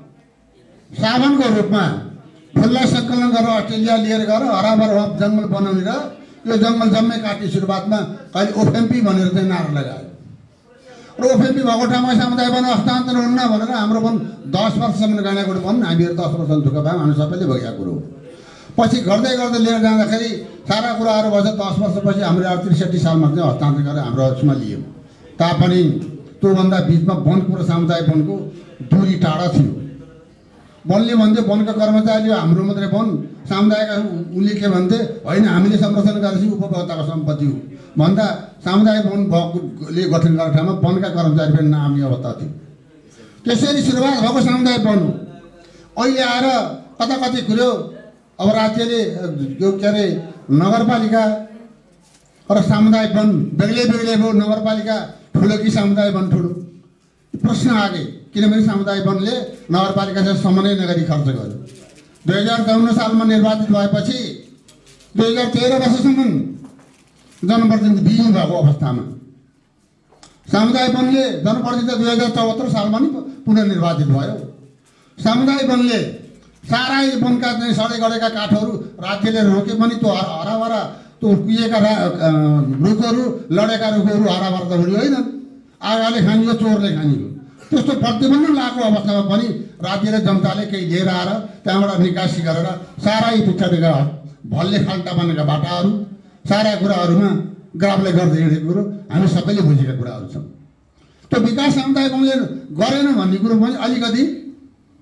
साबनको रूपमा फुललाई सङ्कलन गरेर अस्ट्रेलिया लिएर गएर हराभरा जङ्गल बनाउने र यो जङ्गल जम्मै काट्ने सुरुवातमा कहिले ओफएमपी भनेर चाहिँ नारा लगायो र ओफएमपी भएको ठाउँमा सामुदायिक वन हस्तान्तरण हुन्न भनेर हाम्रो वन दस वर्षसम्म गैँडाकोट वन हामीहरू दस वर्ष धुक्क पायौँ। हामी सबैले भोगेको कुरो हो। पछि गर्दै गर्दै लिएर जाँदाखेरि सारा कुराहरू भएछ। दस वर्षपछि हामीले अब त्रिसठी सालमा चाहिँ हस्तान्तरण गरेर हाम्रो उसमा लियौँ। तापनि त्योभन्दा बिचमा वनको र सामुदायिक वनको दूरी टाढा थियो। वनले भन्थ्यो, वनका कर्मचारीले हाम्रो मात्रै वन, सामुदायिक उसले के भन्थे, होइन हामीले संरक्षण गरेपछि उपभोक्ताको सम्पत्ति हो भन्दा सामुदायिक वन भएकोले गठन गरेको ठाउँमा वनका कर्मचारी पनि नआउने अवस्था थियो। त्यसरी सुरुवात भएको सामुदायिक वन हो। अहिले आएर कता कति कुरो अब राज्यले यो के अरे नगरपालिका र सामुदायिक वन बेग्लै बेग्लै भयो। नगरपालिका ठुलो कि सामुदायिक वन ठुलो? प्रश्न आगे, किनभने सामुदायिक वनले नगरपालिकासँग समन्वय नगरी खर्च गर्यो। दुई हजार चौन्न सालमा निर्वाचित भएपछि दुई हजार तेह्र वर्षसम्म जनप्रतिनिधि विहीन भएको अवस्थामा सामुदायिक वनले जनप्रतिनिधि दुई हजार चौहत्तर सालमा नि पुनर्निर्वाचित भयो। सामुदायिक वनले सारै वनका चाहिँ सडे गडेका काठहरू राज्यले रोके पनि त्यो हराभरा त्यो कुहिएका रुखहरू, लडेका रुखहरू हराभरा त हुने होइन, आगाले खानियो, चोरले खानियो। त्यस्तो प्रतिबन्धन लागेको अवस्थामा पनि राज्यले जनताले केही लिएर आएर त्यहाँबाट निकासी गरेर सारै पिछाडिका भल्ले खाल्टा बनेका बाटाहरू सारा कुराहरूमा ग्राफले गर्दै हिँडेको कुरो हामी सबैले बुझेका कुराहरू छन्। त्यो विकास सामुदायिक वनले गरेन भन्ने कुरो पनि अलिकति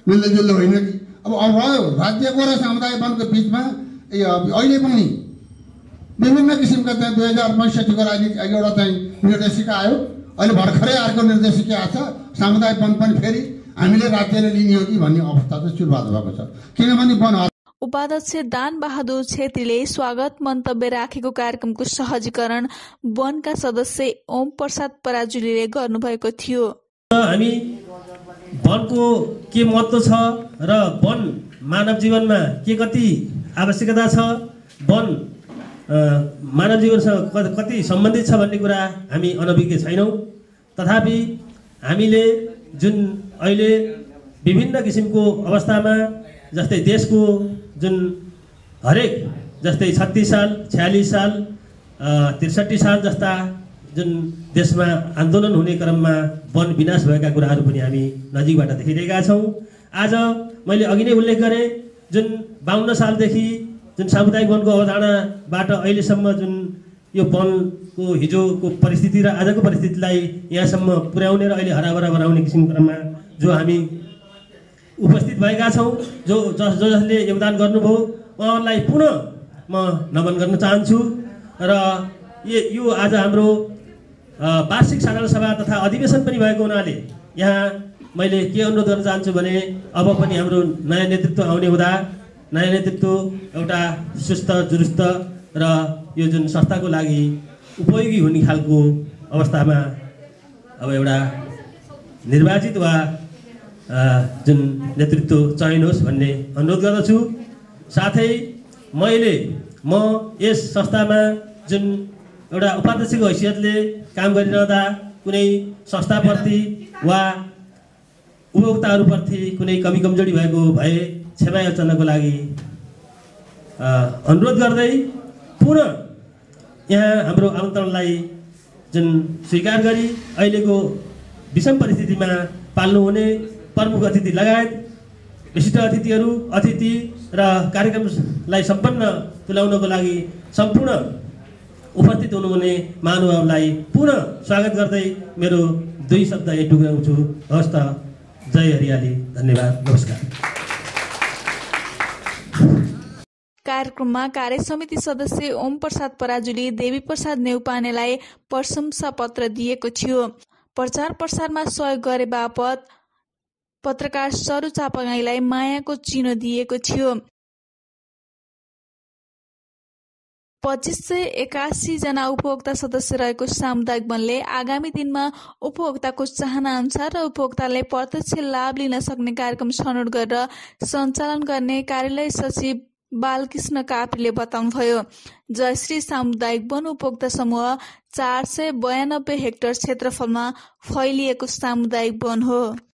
मिल्दोजुल्दो होइन कि अब रह्यो राज्यको र समुदाय वनको बिचमा अहिले पनि विभिन्न किसिमका चाहिँ दुई हजार पैँसठीको लागि एउटा चाहिँ निर्देशिका आयो। अहिले भर्खरै अर्को निर्देशिका आएको छ। समुदाय वन पनि फेरि हामीले राज्यले लिने हो कि भन्ने अवस्था चाहिँ सुरुवात भएको छ। किनभने वन उपाध्यक्ष दान बहादुर छेत्रीले स्वागत मन्तव्य राखेको कार्यक्रमको सहजीकरण वनका सदस्य ओम प्रसाद पराजुलीले गर्नुभएको थियो। हामी वनको के महत्त्व छ र वन मानव जीवनमा के कति आवश्यकता छ, वन मानव जीवनसँग कति सम्बन्धित छ भन्ने कुरा हामी अनभिज्ञ छैनौँ। तथापि हामीले जुन अहिले विभिन्न किसिमको अवस्थामा जस्तै देशको जुन हरेक जस्तै छत्तिस साल छयालिस साल त्रिसठी साल जस्ता जुन देशमा आन्दोलन हुने क्रममा वन विनाश भएका कुराहरू पनि हामी नजिकबाट देखिरहेका छौँ। आज मैले अघि नै उल्लेख गरेँ जुन बाहन्न सालदेखि जुन सामुदायिक वनको अवधारणाबाट अहिलेसम्म जुन यो वनको हिजोको परिस्थिति र आजको परिस्थितिलाई यहाँसम्म पुर्याउने र अहिले हराभरा बनाउने किसिमको क्रममा जो हामी उपस्थित भएका छौँ, जो जस जो जसले योगदान गर्नुभयो उहाँहरूलाई पुनः म नमन गर्न चाहन्छु। र यो आज हाम्रो वार्षिक साधारण सभा तथा अधिवेशन पनि भएको हुनाले यहाँ मैले के अनुरोध गर्न चाहन्छु भने अब पनि हाम्रो नयाँ नेतृत्व आउने हुँदा नयाँ नेतृत्व एउटा सुस्त जुरुस्त र यो जुन संस्थाको लागि उपयोगी हुने खालको अवस्थामा अब एउटा निर्वाचित वा जुन नेतृत्व चयन होस् भन्ने अनुरोध गर्दछु। साथै मैले म यस संस्थामा जुन एउटा उपाध्यक्षको हैसियतले काम गरिरहँदा कुनै संस्थाप्रति वा उपभोक्ताहरूप्रति कुनै कमी कमजोरी भएको भए क्षमा याचनाको लागि अनुरोध गर्दै पुनः यहाँ हाम्रो आमन्त्रणलाई जुन स्वीकार गरी अहिलेको विषम परिस्थितिमा पाल्नुहुने प्रमुख अतिथि लगायत विशिष्ट अतिथिहरू अतिथि र कार्यक्रमलाई सम्पन्न तुल्याउनको लागि सम्पूर्ण उपस्थित हुनुहुने महानुभावलाई पुनः स्वागत गर्दै मेरो दुई शब्द यही टुक्राउँछु। हवस् त, जय हरियाली, धन्यवाद, नमस्कार। कार्यक्रममा कार्य समिति सदस्य ओम प्रसाद पराजुली देवी प्रसाद नेउपानेलाई प्रशंसा पत्र दिएको थियो। प्रचार प्रसारमा सहयोग गरे बापत पत्रकार सरू चापागाईलाई मायाको चिनो दिएको थियो। पच्चिस सय एकासी जना उपभोक्ता सदस्य रहेको सामुदायिक वनले आगामी दिनमा उपभोक्ताको चाहना अनुसार र उपभोक्ताले प्रत्यक्ष लाभ लिन सक्ने कार्यक्रम छनौट गरेर सञ्चालन गर्ने कार्यालय सचिव बालकृष्ण कापीले बताउनुभयो। जयश्री सामुदायिक वन उपभोक्ता समूह चार सय बयानब्बे हेक्टर क्षेत्रफलमा फैलिएको सामुदायिक वन हो।